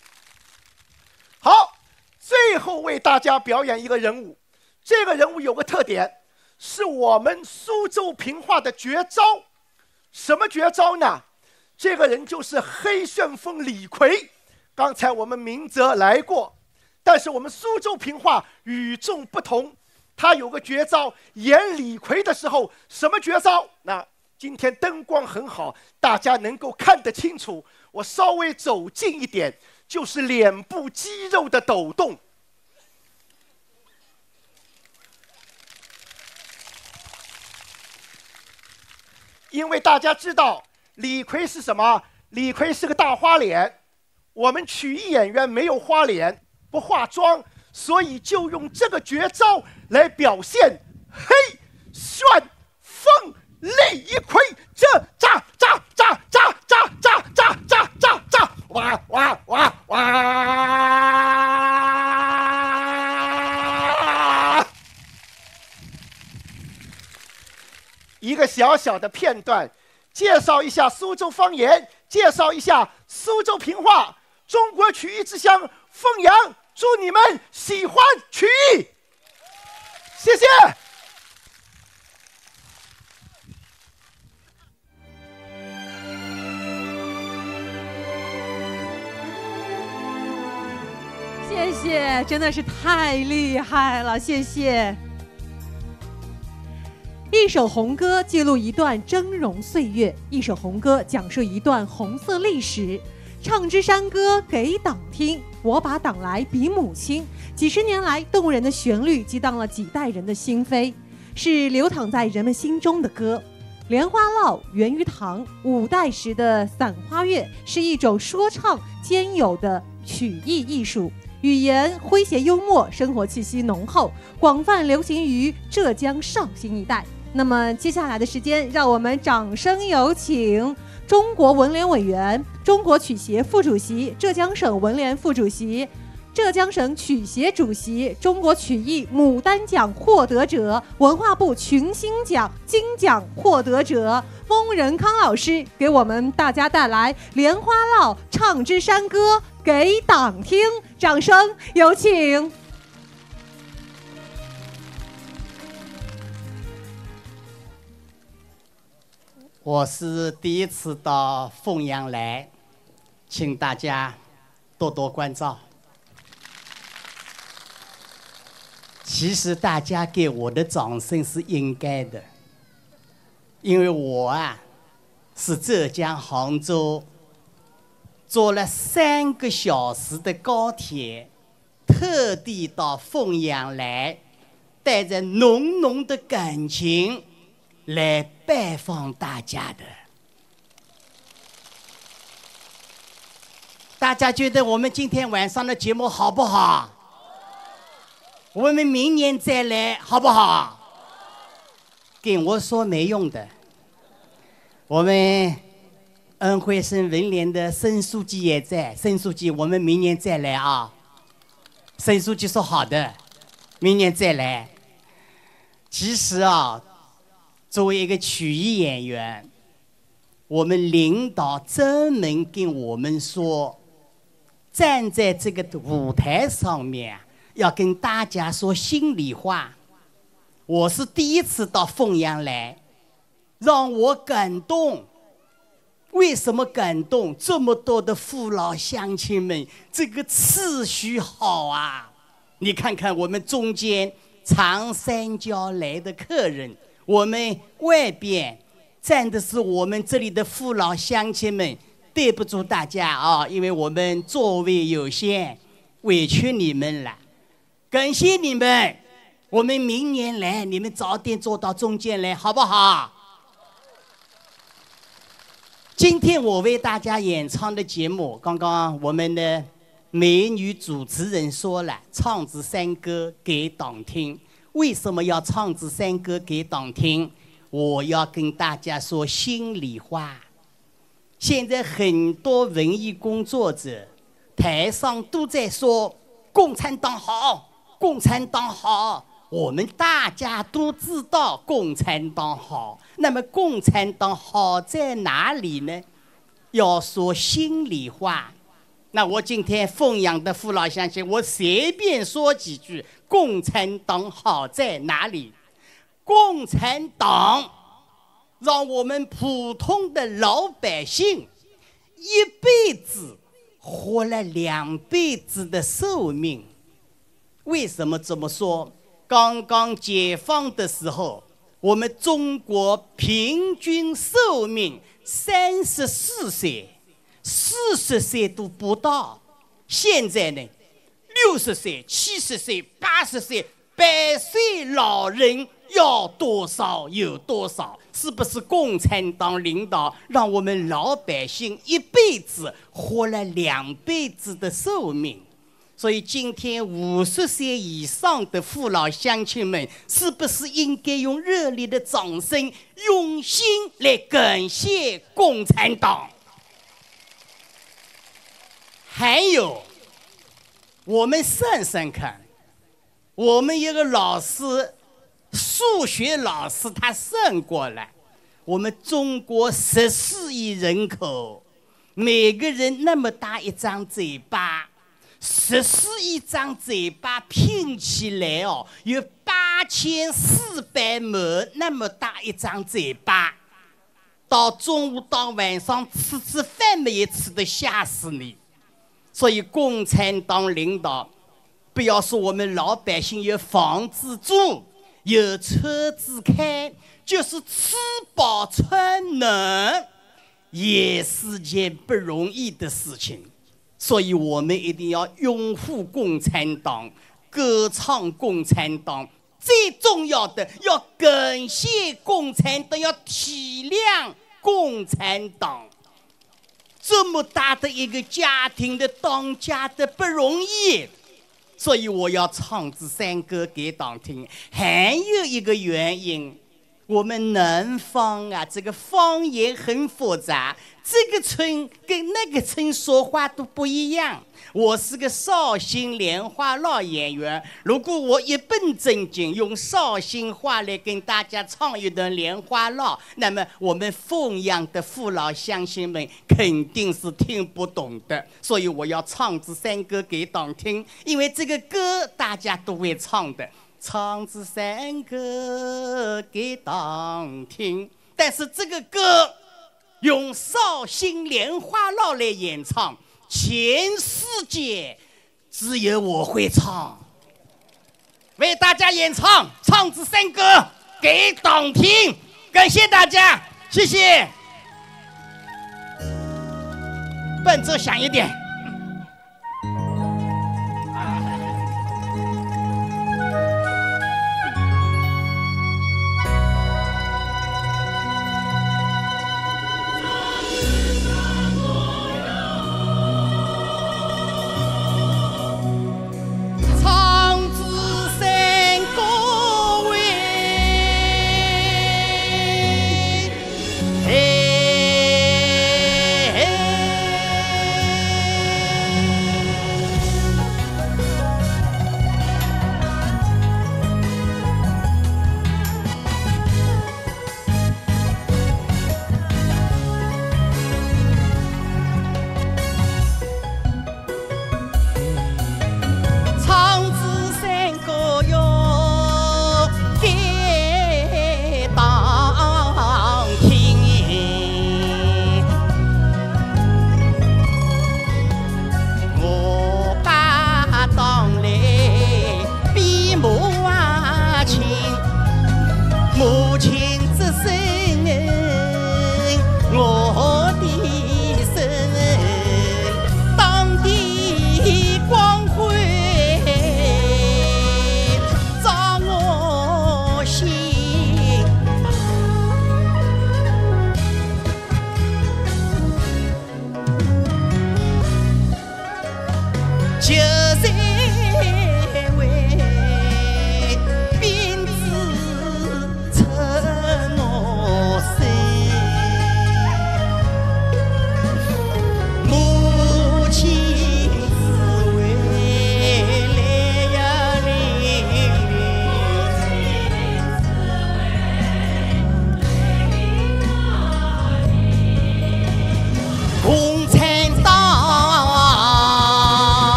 好，最后为大家表演一个人物。这个人物有个特点，是我们苏州评话的绝招。什么绝招呢？这个人就是黑旋风李逵。刚才我们明哲来过，但是我们苏州评话与众不同。他有个绝招，演李逵的时候，什么绝招？那今天灯光很好，大家能够看得清楚。我我稍微走近一点，就是脸部肌肉的抖动。因为大家知道李逵是什么？李逵是个大花脸，我们曲艺演员没有花脸，不化妆，所以就用这个绝招来表现黑旋风雷一盔，这炸炸炸炸炸炸炸炸炸炸，哇哇哇哇！一个小小的片段，介绍一下苏州方言，介绍一下苏州评话，中国曲艺之乡凤阳，祝你们喜欢曲艺，谢谢。 谢谢，真的是太厉害了，谢谢。一首红歌记录一段峥嵘岁月，一首红歌讲述一段红色历史。唱支山歌给党听，我把党来比母亲。几十年来，动人的旋律激荡了几代人的心扉，是流淌在人们心中的歌。莲花落源于唐，五代时的散花乐是一种说唱兼有的曲艺艺术。语言诙谐幽默，生活气息浓厚，广泛流行于浙江绍兴一带。那么接下来的时间，让我们掌声有请中国文联委员、中国曲协副主席、浙江省文联副主席、浙江省曲协主席、中国曲艺牡丹奖获得者、文化部群星奖金奖获得者翁仁康老师，给我们大家带来《莲花落唱支山歌给党听》，掌声有请。 我是第一次到凤阳来，请大家多多关照。其实大家给我的掌声是应该的，因为我啊是浙江杭州坐了三个小时的高铁，特地到凤阳来，带着浓浓的感情来拜访大家的。大家觉得我们今天晚上的节目好不好？我们明年再来好不好？跟我说没用的。我们安徽省文联的沈书记也在，沈书记，我们明年再来啊。沈书记说好的，明年再来。其实啊，作为一个曲艺演员，我们领导专门跟我们说，站在这个舞台上面要跟大家说心里话。我是第一次到凤阳来，让我感动。为什么感动？这么多的父老乡亲们，这个次序好啊！你看看我们中间长三角来的客人，我们外边站的是我们这里的父老乡亲们，对不住大家啊，因为我们座位有限，委屈你们了，感谢你们。我们明年来，你们早点坐到中间来，好不好？今天我为大家演唱的节目，刚刚我们的美女主持人说了，唱支山歌给党听。为什么要唱支山歌给党听？我要跟大家说心里话。现在很多文艺工作者台上都在说共产党好，共产党好，我们大家都知道共产党好。那么共产党好在哪里呢？要说心里话。那我今天凤阳的父老乡亲，我随便说几句，共产党好在哪里？共产党让我们普通的老百姓一辈子活了两辈子的寿命。为什么这么说？刚刚解放的时候，我们中国平均寿命三十四岁， 四十岁都不到。现在呢，六十岁、七十岁、八十岁、百岁老人要多少有多少，是不是共产党领导让我们老百姓一辈子活了两辈子的寿命？所以今天五十岁以上的父老乡亲们，是不是应该用热烈的掌声，用心来感谢共产党？还有，我们算算看，我们一个老师，数学老师，他算过了，我们中国十四亿人口，每个人那么大一张嘴巴，十四亿张嘴巴拼起来哦，有八千四百亩那么大一张嘴巴，到中午到晚上吃吃饭没有吃的吓死你。所以共产党领导不要说我们老百姓有房子住，有车子开，就是吃饱穿暖也是件不容易的事情。所以我们一定要拥护共产党，歌唱共产党，最重要的要感谢共产党，要体谅共产党。这么大的一个家庭的当家的不容易，所以我要唱支山歌给党听。还有一个原因，我们南方啊，这个方言很复杂，这个村跟那个村说话都不一样。我是个绍兴莲花落演员，如果我一本正经用绍兴话来跟大家唱一段莲花落，那么我们凤阳的父老乡亲们肯定是听不懂的。所以我要唱支山歌给党听，因为这个歌大家都会唱的。唱支山歌给党听，但是这个歌用绍兴莲花落来演唱，全世界只有我会唱。为大家演唱，唱支山歌给党听，感谢大家，谢谢。伴奏响一点。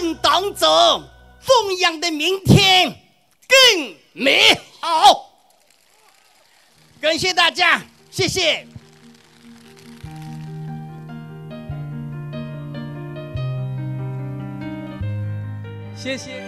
更当走，凤阳的明天更美好。感谢大家，谢谢。 谢谢。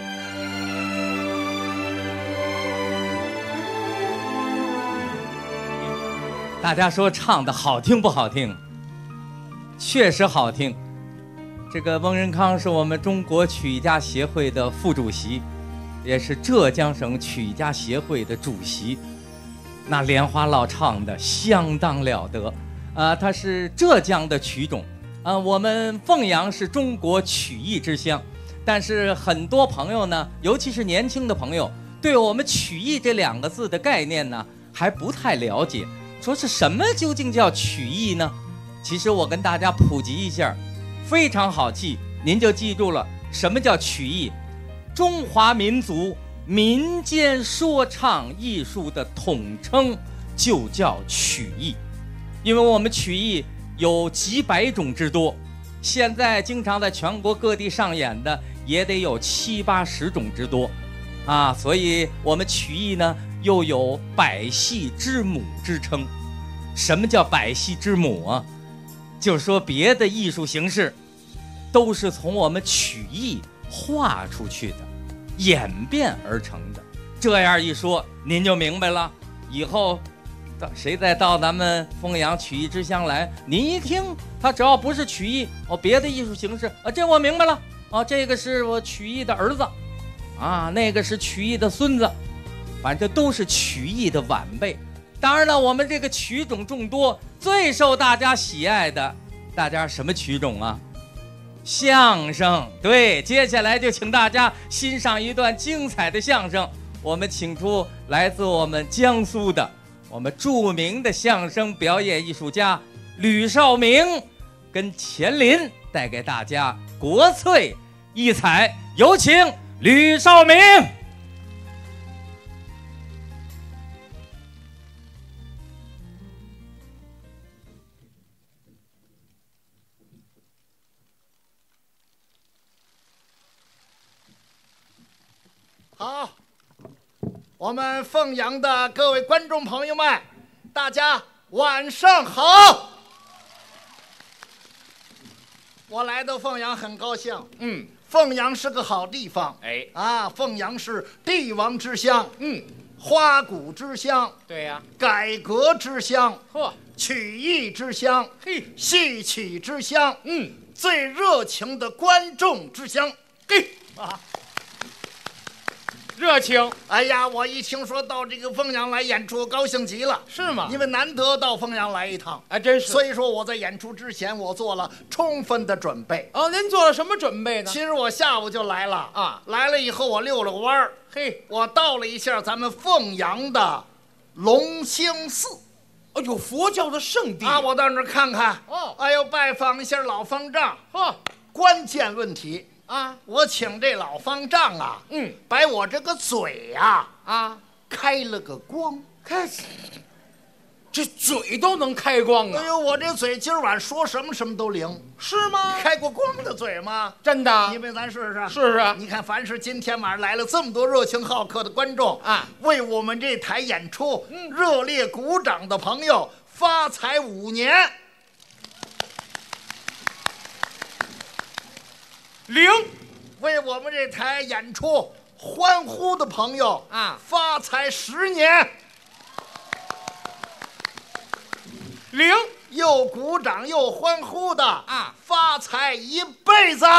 大家说唱的好听不好听？确实好听。这个翁仁康是我们中国曲艺家协会的副主席，也是浙江省曲艺家协会的主席。那莲花落唱的相当了得，啊、呃，他是浙江的曲种，啊、呃，我们凤阳是中国曲艺之乡，但是很多朋友呢，尤其是年轻的朋友，对我们曲艺这两个字的概念呢还不太了解。说是什么究竟叫曲艺呢？其实我跟大家普及一下，非常好记，您就记住了什么叫曲艺。中华民族民间说唱艺术的统称就叫曲艺，因为我们曲艺有几百种之多，现在经常在全国各地上演的也得有七八十种之多啊，所以我们曲艺呢又有百戏之母之称。什么叫百戏之母啊？就是说别的艺术形式都是从我们曲艺画出去的，演变而成的。这样一说您就明白了，以后谁再到咱们凤阳曲艺之乡来，您一听他只要不是曲艺哦，别的艺术形式啊，这我明白了啊，这个是我曲艺的儿子啊，那个是曲艺的孙子，反正都是曲艺的晚辈。当然了，我们这个曲种众多，最受大家喜爱的，大家什么曲种啊？相声。对，接下来就请大家欣赏一段精彩的相声。我们请出来自我们江苏的我们著名的相声表演艺术家吕绍明跟钱林，带给大家国粹异彩。有请吕绍明。 好，我们凤阳的各位观众朋友们，大家晚上好。我来到凤阳很高兴，嗯，凤阳是个好地方，哎，啊，凤阳是帝王之乡，嗯，花鼓之乡，对呀、啊，改革之乡，呵，曲艺之乡，嘿，戏曲之乡，嗯，最热情的观众之乡，嘿，啊。热情！哎呀，我一听说到这个凤阳来演出，高兴极了。是吗？因为难得到凤阳来一趟，哎，真是。所以说我在演出之前，我做了充分的准备。哦，您做了什么准备呢？其实我下午就来了啊，来了以后我溜了个弯儿，嘿，我到了一下咱们凤阳的龙兴寺。哦，有佛教的圣地啊！我到那儿看看。哦，哎呦，拜访一下老方丈。呵，关键问题。啊！我请这老方丈啊，嗯，把我这个嘴呀、啊，啊，开了个光，开，这嘴都能开光啊！哎呦，我这嘴今儿晚说什么什么都灵，是吗？开过光的嘴吗？真的？你们咱试试。试试。你看，凡是今天晚上来了这么多热情好客的观众啊，为我们这台演出、嗯、热烈鼓掌的朋友，发财五年。零，为我们这台演出欢呼的朋友啊，发财十年。零，又鼓掌又欢呼的啊，发财一辈子。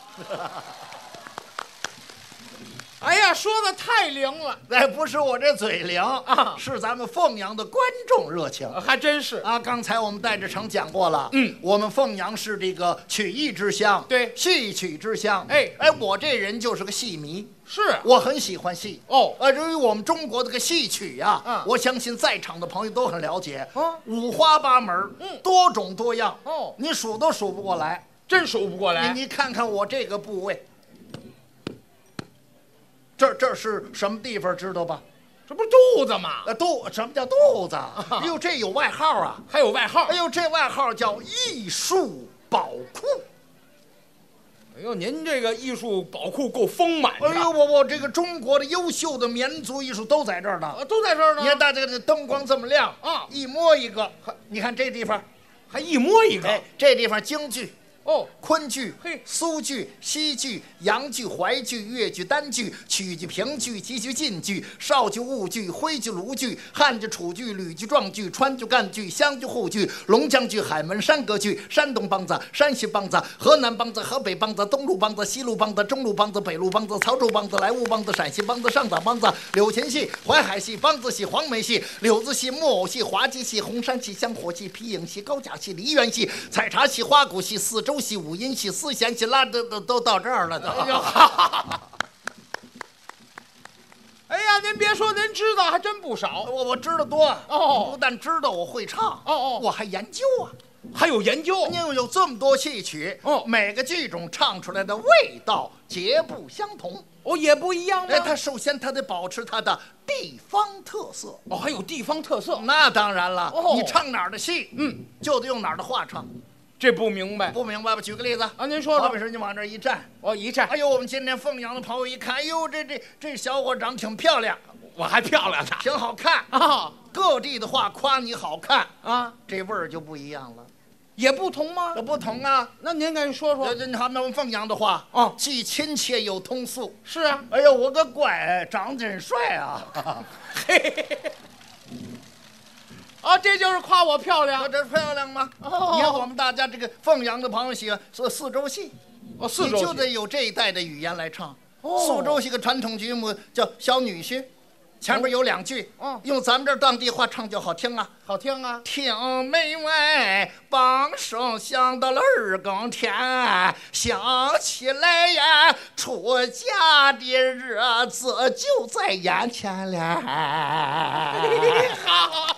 哎呀，说的太灵了！哎，不是我这嘴灵啊，是咱们凤阳的观众热情，还真是啊。刚才我们戴志成讲过了，嗯，我们凤阳是这个曲艺之乡，对，戏曲之乡。哎哎，我这人就是个戏迷，是我很喜欢戏哦。呃，至于我们中国这个戏曲呀、啊，嗯，我相信在场的朋友都很了解，啊，五花八门，嗯，多种多样哦，你数都数不过来，真数不过来。你你看看我这个部位。这这是什么地方知道吧？这不是肚子吗？呃，肚什么叫肚子？哎呦，这有外号啊！还有外号？哎呦，这外号叫艺术宝库。 哎呦，您这个艺术宝库够丰满的。 哎呦，我我这个中国的优秀的民族艺术都在这儿呢， 啊，都在这儿呢。 你看大家这灯光这么亮啊， 一摸一个，你看这地方还一摸一个。 哎，这地方京剧。 哦， 昆剧、 嘿、 苏剧、西剧、洋剧、淮剧、越剧、单剧、曲剧、评剧、京剧、晋剧、绍剧、婺剧、徽剧、鲁剧、汉剧、楚剧、吕剧、壮剧、川剧、赣剧、湘剧、沪剧、龙江剧、海门山歌剧、山东梆子、山西梆子、河南梆子、河北梆子、东路梆子、西路梆子、中路梆子、北路梆子、曹州梆子、莱芜梆子、陕西梆子、上党梆子、柳琴戏、淮海戏、梆子戏、黄梅戏、柳子戏、木偶戏、滑稽戏、红山戏、香火戏、皮影戏、高甲戏、梨园戏、采茶戏、花鼓戏、四周戏、五音戏、四弦戏，拉都都都到这儿了都。 哎呦，哈哈！哎呀，您别说，您知道还真不少。 我我知道多哦， 不但知道，我会唱哦哦， 我还研究啊， 还有研究。 因为有这么多戏曲， 哦， 每个剧种唱出来的味道皆不相同， 哦，也不一样吗？ 哎，它首先它得保持它的地方特色。 哦，还有地方特色。 那当然了， 哦， 你唱哪儿的戏， 嗯， 就得用哪儿的话唱。 这不明白， 不明白吧？举个例子啊，您说说。 好比说你往这一站， 哦，一站， 哎呦，我们今天凤阳的朋友一看，哎呦，这这这小伙长挺漂亮， 我还漂亮呢， 挺好看啊。 各地的话夸你好看啊， 这味儿就不一样了， 也不同吗？ 不同啊。 那您赶紧说说。 你好，那我们凤阳的话啊， 既亲切又通俗。 是啊。 哎呦，我个乖，长真帅啊！ 嘿嘿嘿。啊，这就是夸我漂亮， 这漂亮吗？ 哦， 你看我们大家这个凤阳的朋友喜欢说四周戏， 哦，四周戏你就得有这一代的语言来唱。 哦， 四周戏个传统剧目叫小女婿，前面有两句， 嗯， 用咱们这当地话唱就好听啊， 好听啊。 听门外梆声响到了二更天，想起来呀，出嫁的日子就在眼前了。 好。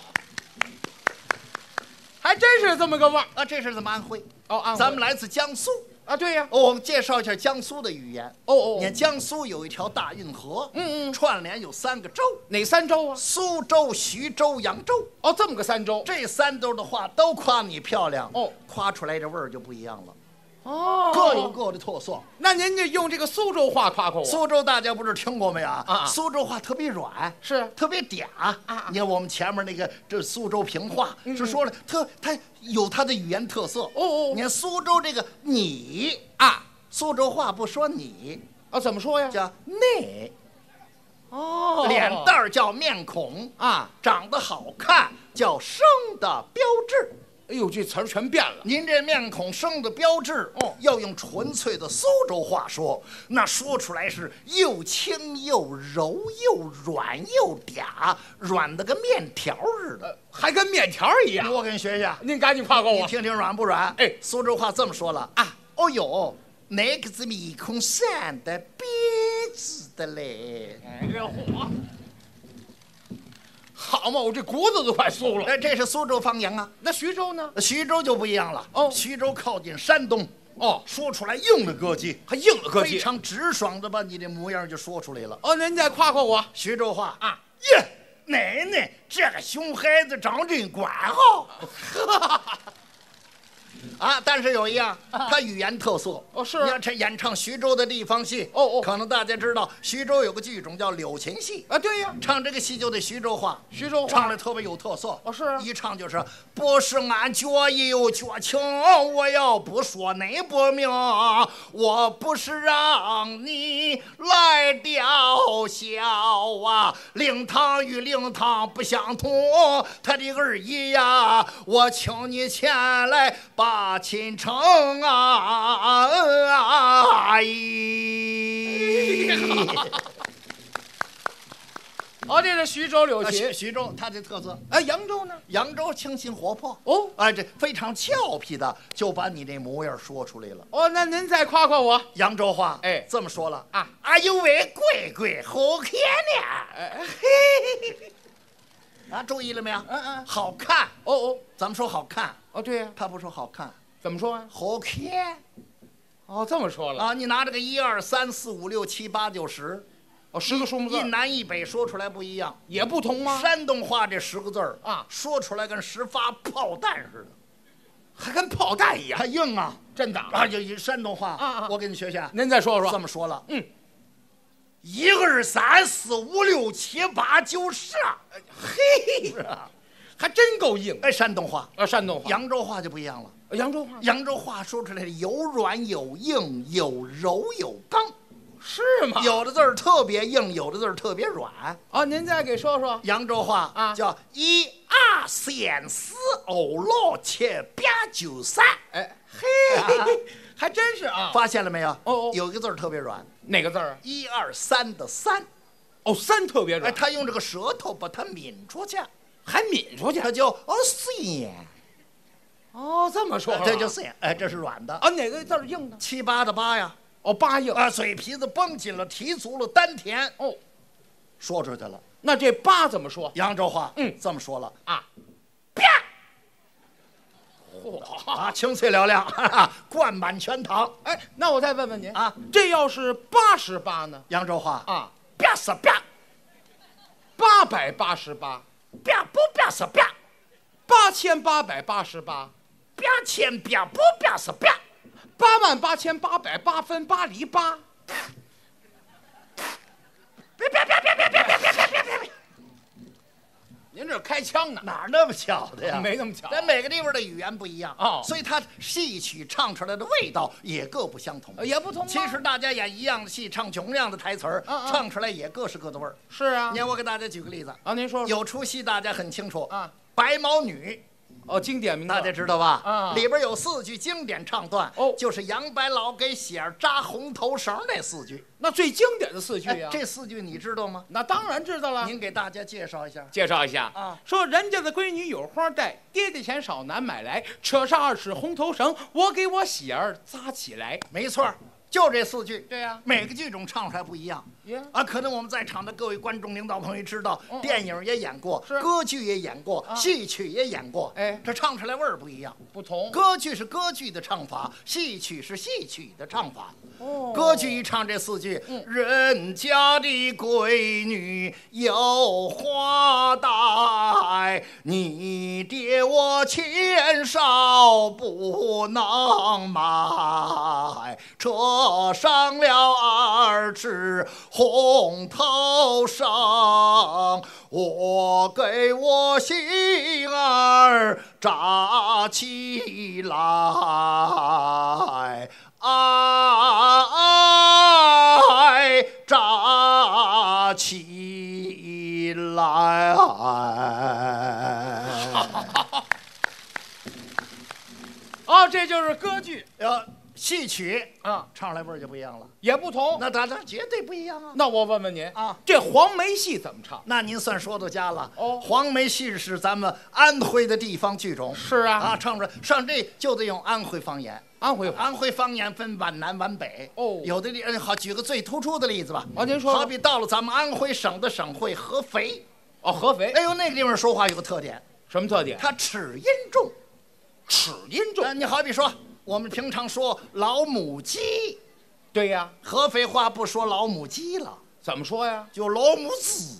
还真是这么个味儿啊！这是咱们安徽哦，安徽， 咱们来自江苏啊，对呀。 哦，我们介绍一下江苏的语言。 哦哦， 你看江苏有一条大运河， 嗯嗯， 串联有三个州， 哪三州啊？ 苏州、徐州、扬州。 哦，这么个三州， 这三州的话都夸你漂亮， 哦， 夸出来这味儿就不一样了。 哦， 各有各的特色。 那您就用这个苏州话夸夸我。 苏州大家不是听过没有啊？ 啊， 苏州话特别软， 是特别嗲啊。你看我们前面那个这苏州评话嗯是说了，特它有它的语言特色。 哦哦， 你看苏州这个你啊， 苏州话不说你啊，怎么说呀？ 叫内。 哦， 脸蛋儿叫面孔啊， 长得好看叫生的标志。 哎呦，这词儿全变了。 您这面孔生的标志哦，要用纯粹的苏州话说，那说出来是又轻又柔又软又嗲，软的跟面条似的， 还跟面条一样。 我给你学学， 您赶紧夸夸我， 你听听软不软？ 哎， 苏州话这么说了啊，哦呦，那个是面孔生的标志的嘞。 哎呀嚯！好嘛，我这骨子都快酥了。 哎，这是苏州方言啊。 那徐州呢？ 徐州就不一样了。 哦， 徐州靠近山东。 哦， 说出来硬了咯叽， 还硬了咯叽， 非常直爽的把你这模样就说出来了。 哦，您再夸夸我徐州话啊！ 耶，奶奶，这个熊孩子长真乖哈！啊，但是有一样，它语言特色哦，是你要这演唱徐州的地方戏哦哦， 可能大家知道徐州有个剧种叫柳琴戏啊，对呀， 唱这个戏就得徐州话， 徐州话唱的特别有特色哦，是啊， 一唱就是不是俺脚有脚情，我要不说你不明，我不是让你来吊孝啊，灵堂与灵堂不相同，他的儿姨呀，我请你前来把亲成啊！阿姨， 哦，这是徐州柳琴， 徐徐州它的特色。 哎，扬州呢？ 扬州清新活泼哦， 哎，这非常俏皮的就把你这模样说出来了。 哦，那您再夸夸我扬州话， 哎， 这么说了啊， 哎呦喂，乖乖，好看呢！ 哎， 嘿，啊，注意了没有？ 嗯嗯， 好看。 哦哦， 咱们说好看。 哦，对呀， 他不说好看， 怎么说啊？ 好看。 哦，这么说了啊！你拿这个一二三四五六七八九十， 哦，十个数目字， 一南一北说出来不一样， 也不同吗？ 山东话这十个字儿啊， 说出来跟十发炮弹似的， 还跟炮弹一样， 还硬啊！ 真的啊，有山东话啊啊！ 我给你学学。 您再说说。 这么说了， 嗯， 一二三四五六七八九十， 嘿，还真够硬。 哎，山东话啊，山东话。 扬州话就不一样了。 扬州话， 扬州话说出来的有软有硬，有柔有刚， 是吗？ 有的字儿特别硬，有的字儿特别软。 啊，您再给说说。 扬州话啊， 叫一二三四五六七八九十。 哎，嘿，还真是啊！ 发现了没有？ 哦哦， 有一个字儿特别软， 哪个字儿啊？ 一二三的三。 哦，三特别软。 哎，他用这个舌头把它抿出去， 还抿出去， 它叫哦酸。 哦，这么说， 这就酸。哎，这是软的。 啊，哪个字儿硬的？ 七八的八呀。 哦，八硬啊，嘴皮子绷紧了，提足了丹田。 哦， 说出去了。 那这八怎么说？ 扬州话， 嗯， 这么说了啊， 啪，嚯啊，清脆嘹亮，哈哈，灌满全堂。 哎，那我再问问您啊， 这要是八十八呢？ 扬州话啊， 啪是啪， 八百八十八， 啪不啪是啪， 八千八百八十八， 啪千啪不啪是啪。 八万八千八百八分八厘八， 别别别别别别别别别别别！ 您这开枪呢？ 哪儿那么巧的呀？ 没那么巧。 咱每个地方的语言不一样哦， 所以它戏曲唱出来的味道也各不相同， 也不同。 其实大家演一样的戏，唱同样的台词儿，唱出来也各是各的味儿。 是啊。 你看，我给大家举个例子啊，您说。 有出戏大家很清楚啊， 白毛女。 哦，经典名大家知道吧？ 啊， 里边有四句经典唱段， 哦， 就是杨白劳给喜儿扎红头绳那四句。 那最经典的四句呀， 这四句你知道吗？ 那当然知道了。 您给大家介绍一下。 介绍一下啊， 说人家的闺女有花戴，爹爹钱少难买来，车上二尺红头绳，我给我喜儿扎起来。 没错。就这四句， 对呀、啊， 每个剧种唱出来不一样。 Yeah. 啊，可能我们在场的各位观众、领导朋友知道， 嗯、 电影也演过， 是歌剧也演过， 啊、 戏曲也演过。 哎， 这唱出来味儿不一样， 不同。 歌剧是歌剧的唱法，戏曲是戏曲的唱法。 哦， 歌剧一唱这四句， 嗯、 人家的闺女有花戴，你爹我钱少不能买，车上了二尺红头绳，我给我媳儿扎起来，哎，扎起来。 哦，这就是歌剧。 呃，戏曲啊， 唱出来味儿就不一样了， 也不同。 那当然绝对不一样啊。 那我问问您啊， 这黄梅戏怎么唱？ 那您算说到家了。 哦， 黄梅戏是咱们安徽的地方剧种。 是啊， 啊，唱出来上这就得用安徽方言。 安徽安徽方言分皖南皖北。 哦， 有的地好，举个最突出的例子吧。 啊，您说。 好比到了咱们安徽省的省会合肥。 哦，合肥。 哎呦，那个地方说话有个特点。 什么特点？ 它齿音重。 齿音重。 呃、你好比说。我们平常说老母鸡， 对呀， 合肥话不说老母鸡了， 怎么说呀？ 就老母子。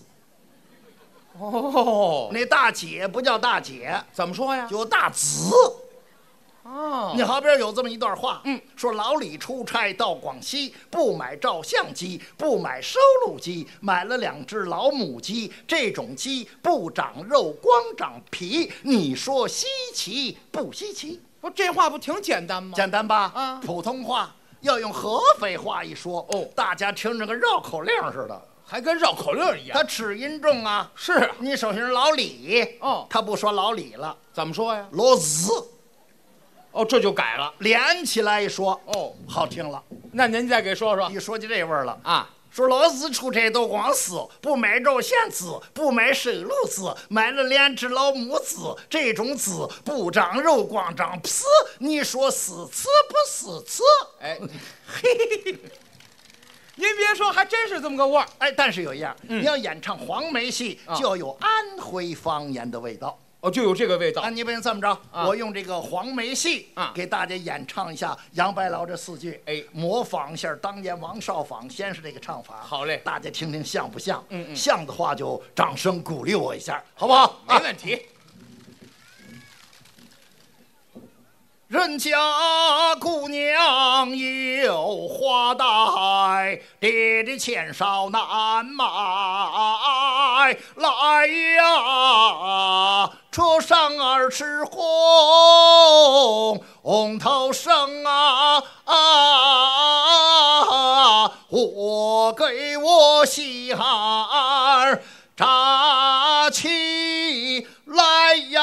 哦， 那大姐不叫大姐， 怎么说呀？ 就大子。 哦， 你好比有这么一段话， 嗯， 说老李出差到广西，不买照相机，不买收录机，买了两只老母鸡。这种鸡不长肉，光长皮，你说稀奇不稀奇？ 不，这话不挺简单吗？ 简单吧？ 啊， 普通话要用合肥话一说， 哦， 大家听着跟绕口令似的， 还跟绕口令一样。 它齿音重啊。 是， 你首先老李， 哦， 他不说老李了， 怎么说呀？ 老子。 哦，这就改了， 连起来一说， 哦， 好听了。 那您再给说说。 一说就这味儿了啊。 说老子出差到广西，不买照相机，不买收录机，买了两只老母子。这种子不长肉，光长皮。你说是吃不是吃？ 哎，嘿嘿嘿，您别说，还真是这么个味儿。 哎，但是有一样， 嗯、 你要演唱黄梅戏，就要有安徽方言的味道。 哦，就有这个味道。 啊，你不能这么着， 啊、 我用这个黄梅戏啊， 给大家演唱一下杨白劳这四句， 哎， 模仿一下当年王少舫先生这个唱法。 好嘞， 大家听听像不像？ 嗯嗯， 像的话就掌声鼓励我一下，好不好？ 没问题。 人家姑娘有花带，爹爹钱少难买。来呀，车上儿吃红红头绳啊啊！我给我媳妇儿扎起来呀！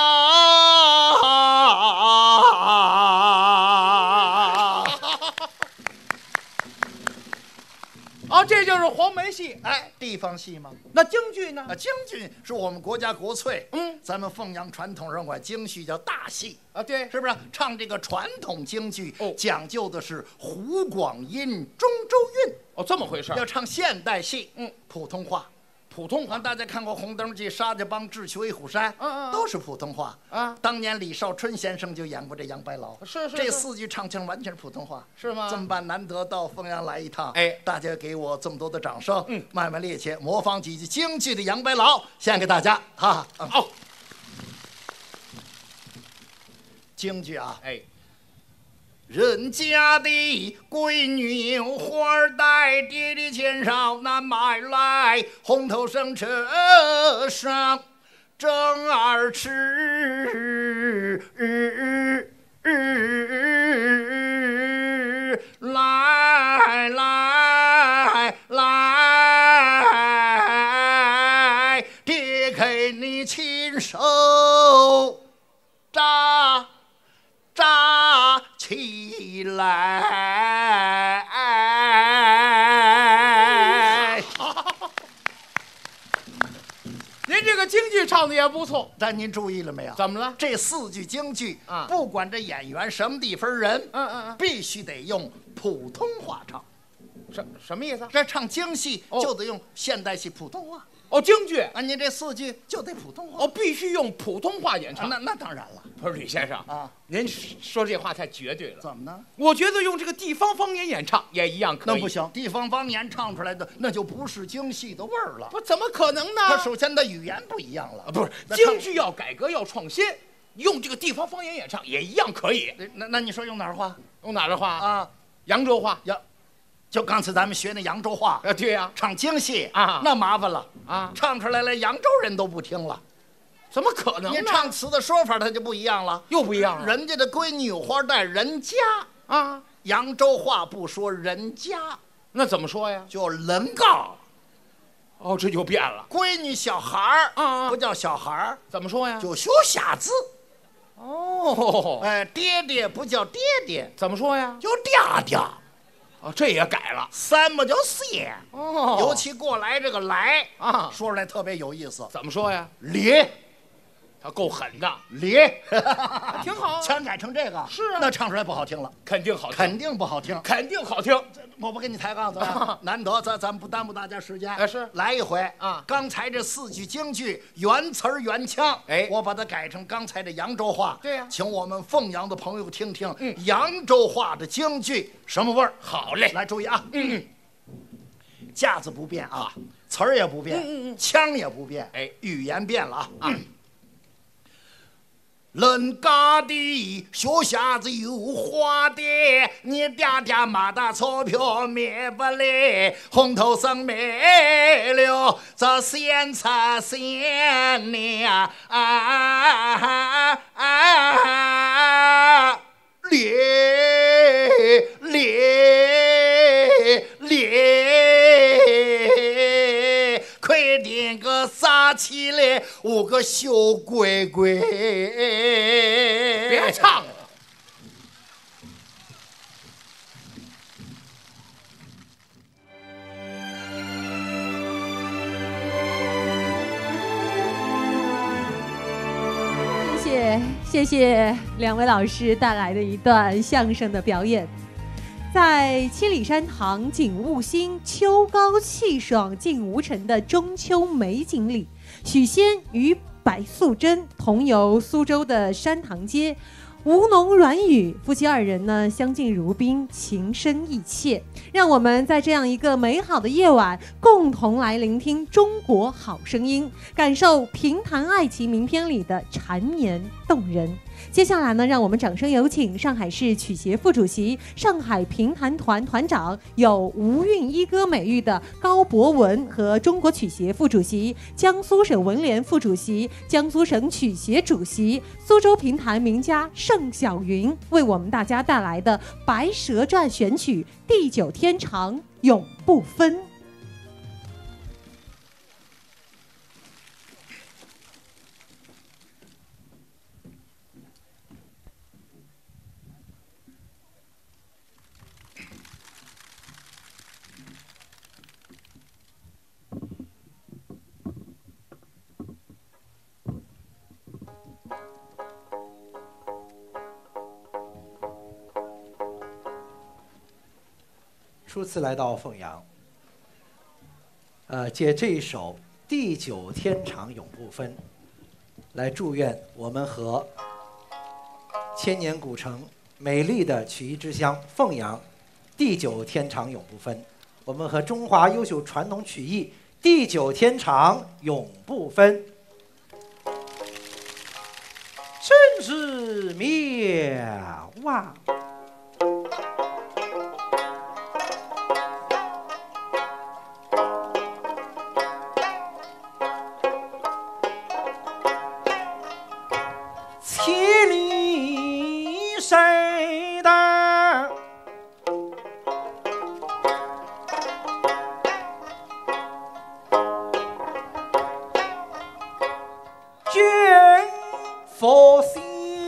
啊，这就是黄梅戏， 哎，地方戏吗？ 那京剧呢？ 啊，京剧是我们国家国粹，嗯，咱们凤阳传统上管京剧叫大戏啊，对， 是不是？唱这个传统京剧，哦，讲究的是湖广音、中州韵， 哦，这么回事。 要唱现代戏，嗯，普通话。普通话，大家看过《红灯记》《沙家浜》《智取威虎山》，嗯嗯，都是普通话啊。当年李少春先生就演过这杨白劳， 是是。 这四句唱腔完全是普通话， 是吗？ 这么办，难得到凤阳来一趟，哎，大家给我这么多的掌声，嗯，卖卖力气，模仿几句京剧的杨白劳，献给大家，哈。好，哦，京剧啊，哎。人家的闺女有花带，爹爹钱少难买来，红头绳车上正儿吃，来来来，爹给你亲手扎扎起来。 您这个京剧唱的也不错， 但您注意了没有？ 怎么了？ 这四句京剧啊，不管这演员什么地方人，嗯嗯嗯，必须得用普通话唱。 什什么意思？ 这唱京戏就得用现代戏普通话。 哦，京剧啊，您这四句就得普通话。 哦，必须用普通话演唱。 啊、那那当然了。 不是吕先生啊，您说这话太绝对了。 怎么呢？ 我觉得用这个地方方言演唱也一样可以。 那不行，地方方言唱出来的那就不是京戏的味儿了。 不，怎么可能呢？ 它首先的语言不一样了。 啊、不是，京剧要改革要创新，用这个地方方言演唱也一样可以。 那那你说用哪儿话？ 用哪儿话啊？ 扬州话。 扬。就刚才咱们学那扬州话啊，对呀、啊， 唱京戏啊，那麻烦了啊，唱出来了扬州人都不听了， 怎么可能呢？ 你唱词的说法它就不一样了， 又不一样了。 人家的闺女有花带，人家啊， 扬州话不说人家， 那怎么说呀？ 叫人告。 哦，这就变了。 闺女小孩儿啊，不叫小孩儿， 怎么说呀？ 就学瞎子。 哦， 哎，爹爹不叫爹爹， 怎么说呀？ 叫爹爹。 哦，这也改了， 三不叫四哦， 尤其过来这个来啊，说出来特别有意思。 怎么说呀？ 咧， 他够狠的， 咧， 挺好。 全改成这个， 是啊， 那唱出来不好听了， 肯定好听， 肯定不好听， 肯定好听。 我不跟你抬杠子了，难得咱咱不耽误大家时间， 哎，是来一回啊。 刚才这四句京剧原词儿原腔，哎，我把它改成刚才的扬州话。 对呀， 请我们凤阳的朋友听听，嗯，扬州话的京剧什么味儿？ 好嘞， 来注意啊，嗯，架子不变啊，词儿也不变，嗯嗯，腔也不变，哎，语言变了啊啊。人家的学瞎子有花的，你爹爹马大钞票买不来，红头绳买了这闲茶闲呢啊啊！咧咧咧，快点个撒起来，我个小乖乖！ 别唱了。 谢谢谢谢两位老师带来的一段相声的表演。在七里山堂景物新、秋高气爽景无尘的中秋美景里，许仙与白素贞同游苏州的山塘街，吴侬软语夫妻二人呢相敬如宾，情深意切。让我们在这样一个美好的夜晚，共同来聆听中国好声音，感受评弹爱情名片里的缠绵动人。接下来呢，让我们掌声有请上海市曲协副主席、上海评弹团团长，有无韵一歌美誉的高博文和中国曲协副主席、江苏省文联副主席、江苏省曲协主席、苏州评弹名家盛小云，为我们大家带来的《白蛇传》选曲《地久天长永不分》。 初次来到凤阳，呃，借这一首《地久天长永不分》，来祝愿我们和千年古城美丽的曲艺之乡凤阳地久天长永不分，我们和中华优秀传统曲艺地久天长永不分，真是妙啊！千里谁的君佛心，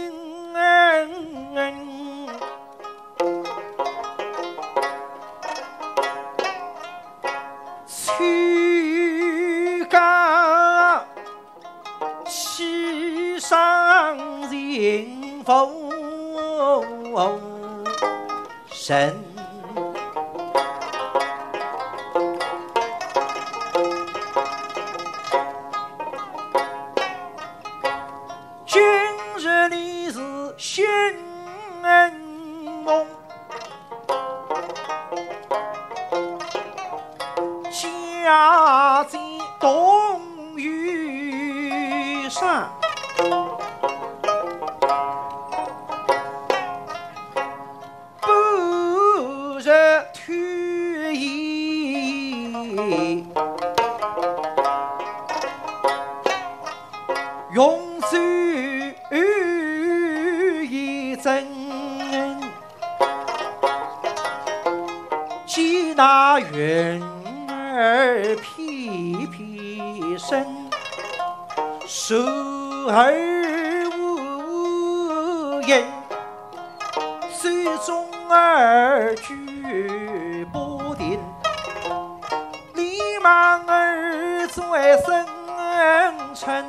去干其上迎风神，今日你是寻梦，家在东隅上，永驻一真，既那云儿翩翩升，手儿无言，水中儿举不定，立马儿在深沉。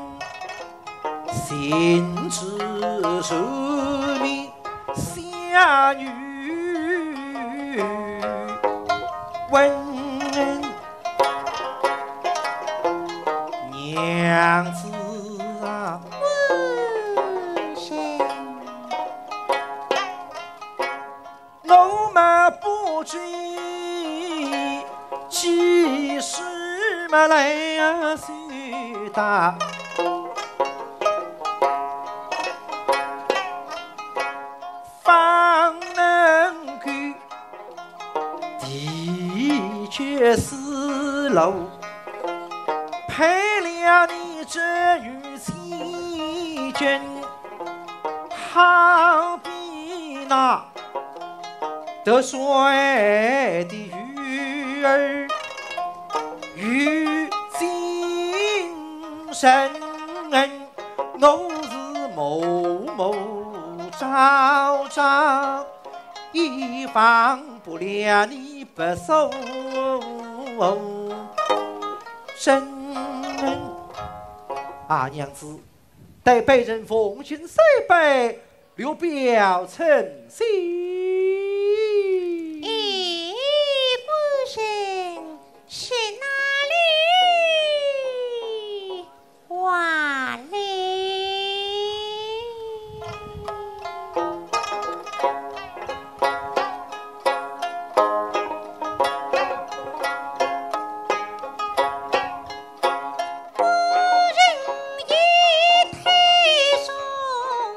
心知寿命下女问娘子啊，问声我们不知几时么来岁大，方能够的确是路，配了你这女妻君，好比那得水的鱼儿，与今生我是某某朝朝，一放不了你不收，真啊娘子，待被人奉行三杯，留表诚心。 咦，不是是哪里？哇嘞！无人一抬手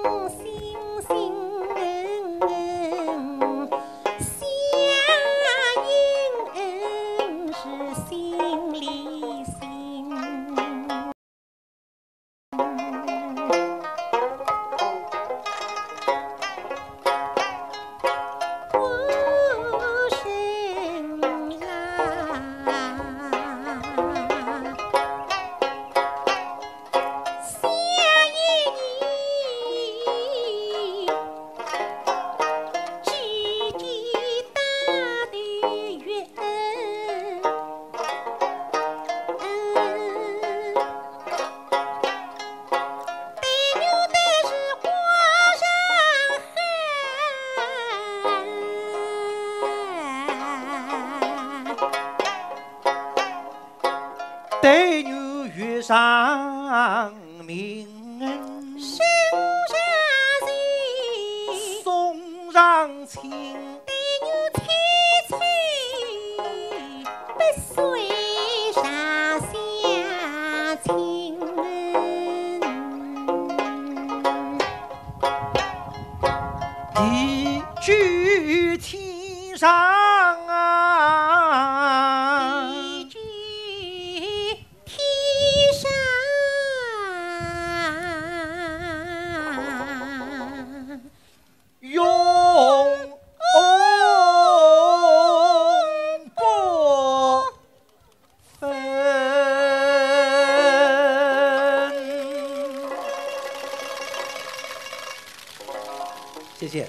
对牛遇上名恩， 生上喜， 送上情， 对牛催催，不随上下情恩。 一句天上啊， 一句天上永不分。谢谢。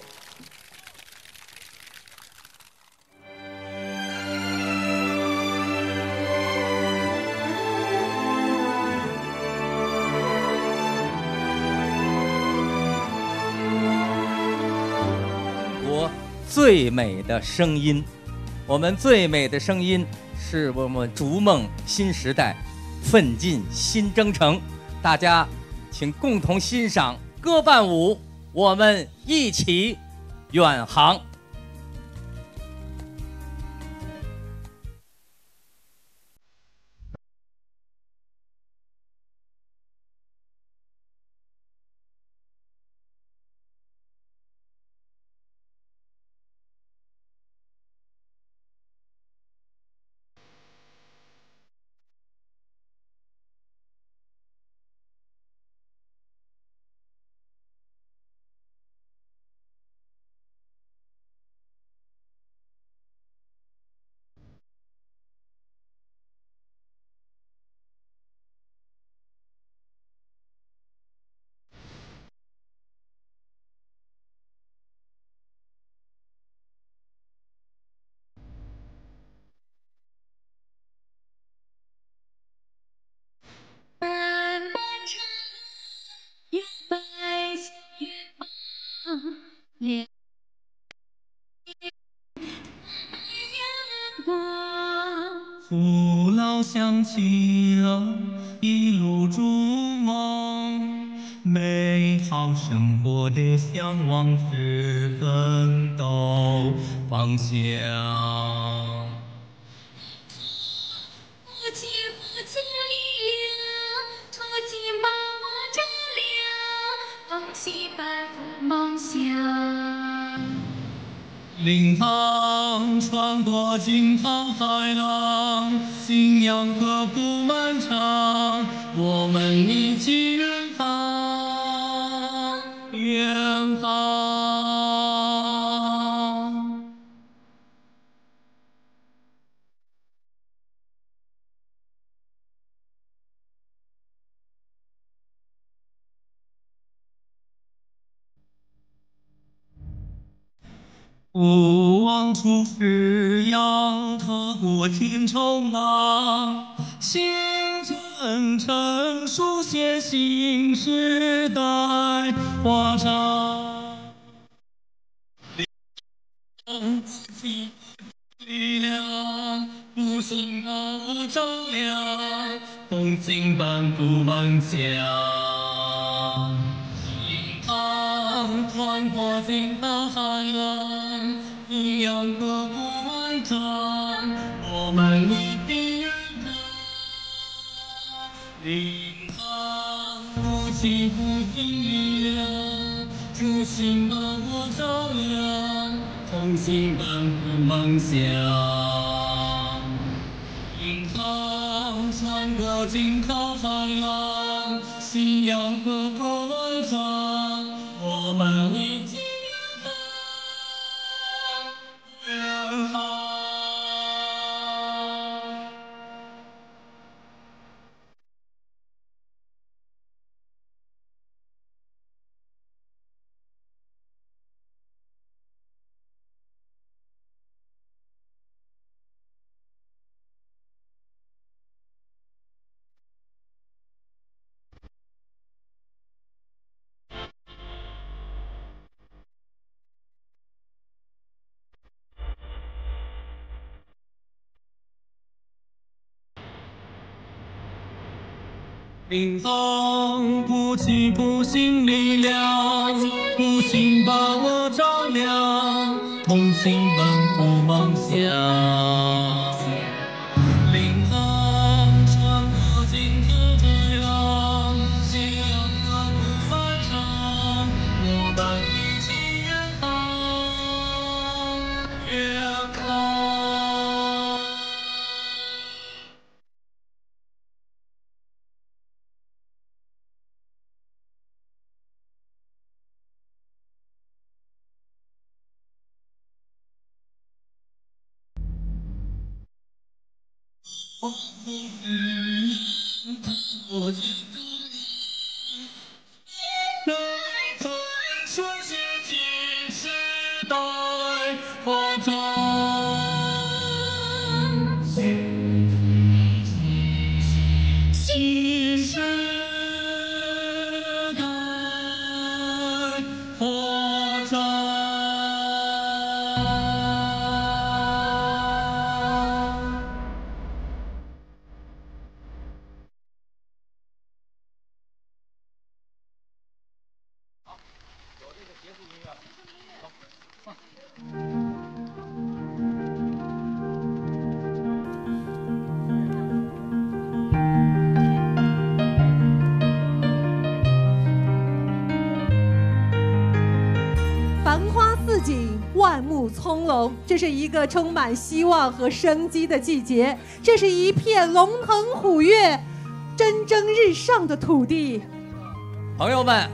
国最美的声音，我们最美的声音是我们逐梦新时代，奋进新征程。大家请共同欣赏歌伴舞，我们一起远航。 漫漫长夜，白雪月光，连阳光。 父老乡亲，一路逐梦，美好生活的向往是奋斗方向。 不竭不竭力量，突进把我照亮，梦西半步梦想。 领航穿过惊涛骇浪，信仰刻骨漫长，我们一起远航，远航。勿忘初识扬，刻骨听冲浪，心真诚书写新时代华章。力量，不信把我照亮，风景半步梦想。引航穿过惊涛骇浪，一样刻骨漫长，我们一起远航。领航，不弃不弃力量， 初心把我照亮，同心奔赴梦想。迎航穿过惊涛骇浪，信仰和不漫长，我们一起远航。迎航不弃不信力量，不信把我照亮，同心奔赴梦想。领航穿过惊涛骇浪，信仰和不漫长，我们一起远航，远航。我我出现新时代发展，新时代发展。 繁花似锦，万木葱茏，这是一个充满希望和生机的季节，这是一片龙腾虎跃、蒸蒸日上的土地。 朋友们，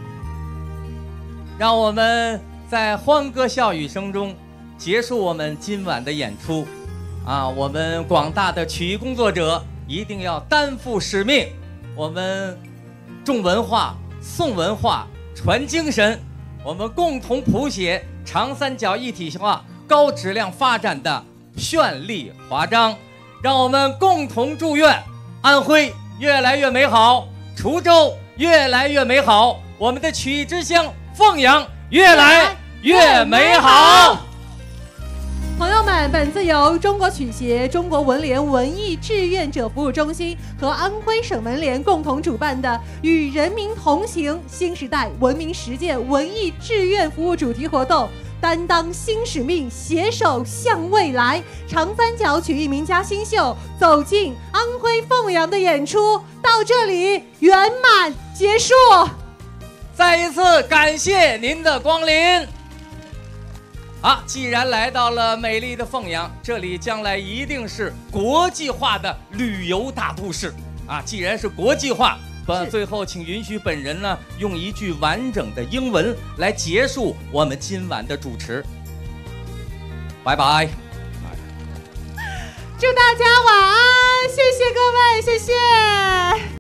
让我们在欢歌笑语声中结束我们今晚的演出。啊，我们广大的曲艺工作者一定要担负使命，我们重文化、颂文化、传精神，我们共同谱写长三角一体化高质量发展的绚丽华章。让我们共同祝愿安徽越来越美好，滁州越来越美好，我们的曲艺之乡凤阳越来越美好。 朋友们，本次由中国曲协、中国文联文艺志愿者服务中心和安徽省文联共同主办的“与人民同行：新时代文明实践文艺志愿服务”主题活动，担当新使命，携手向未来。长三角曲艺名家新秀走进安徽凤阳的演出到这里圆满结束。 再一次感谢您的光临。啊，既然来到了美丽的凤阳，这里将来一定是国际化的旅游大都市啊！既然是国际化，呃，最后请允许本人呢用一句完整的英文来结束我们今晚的主持。拜拜。 祝大家晚安，谢谢各位，谢谢。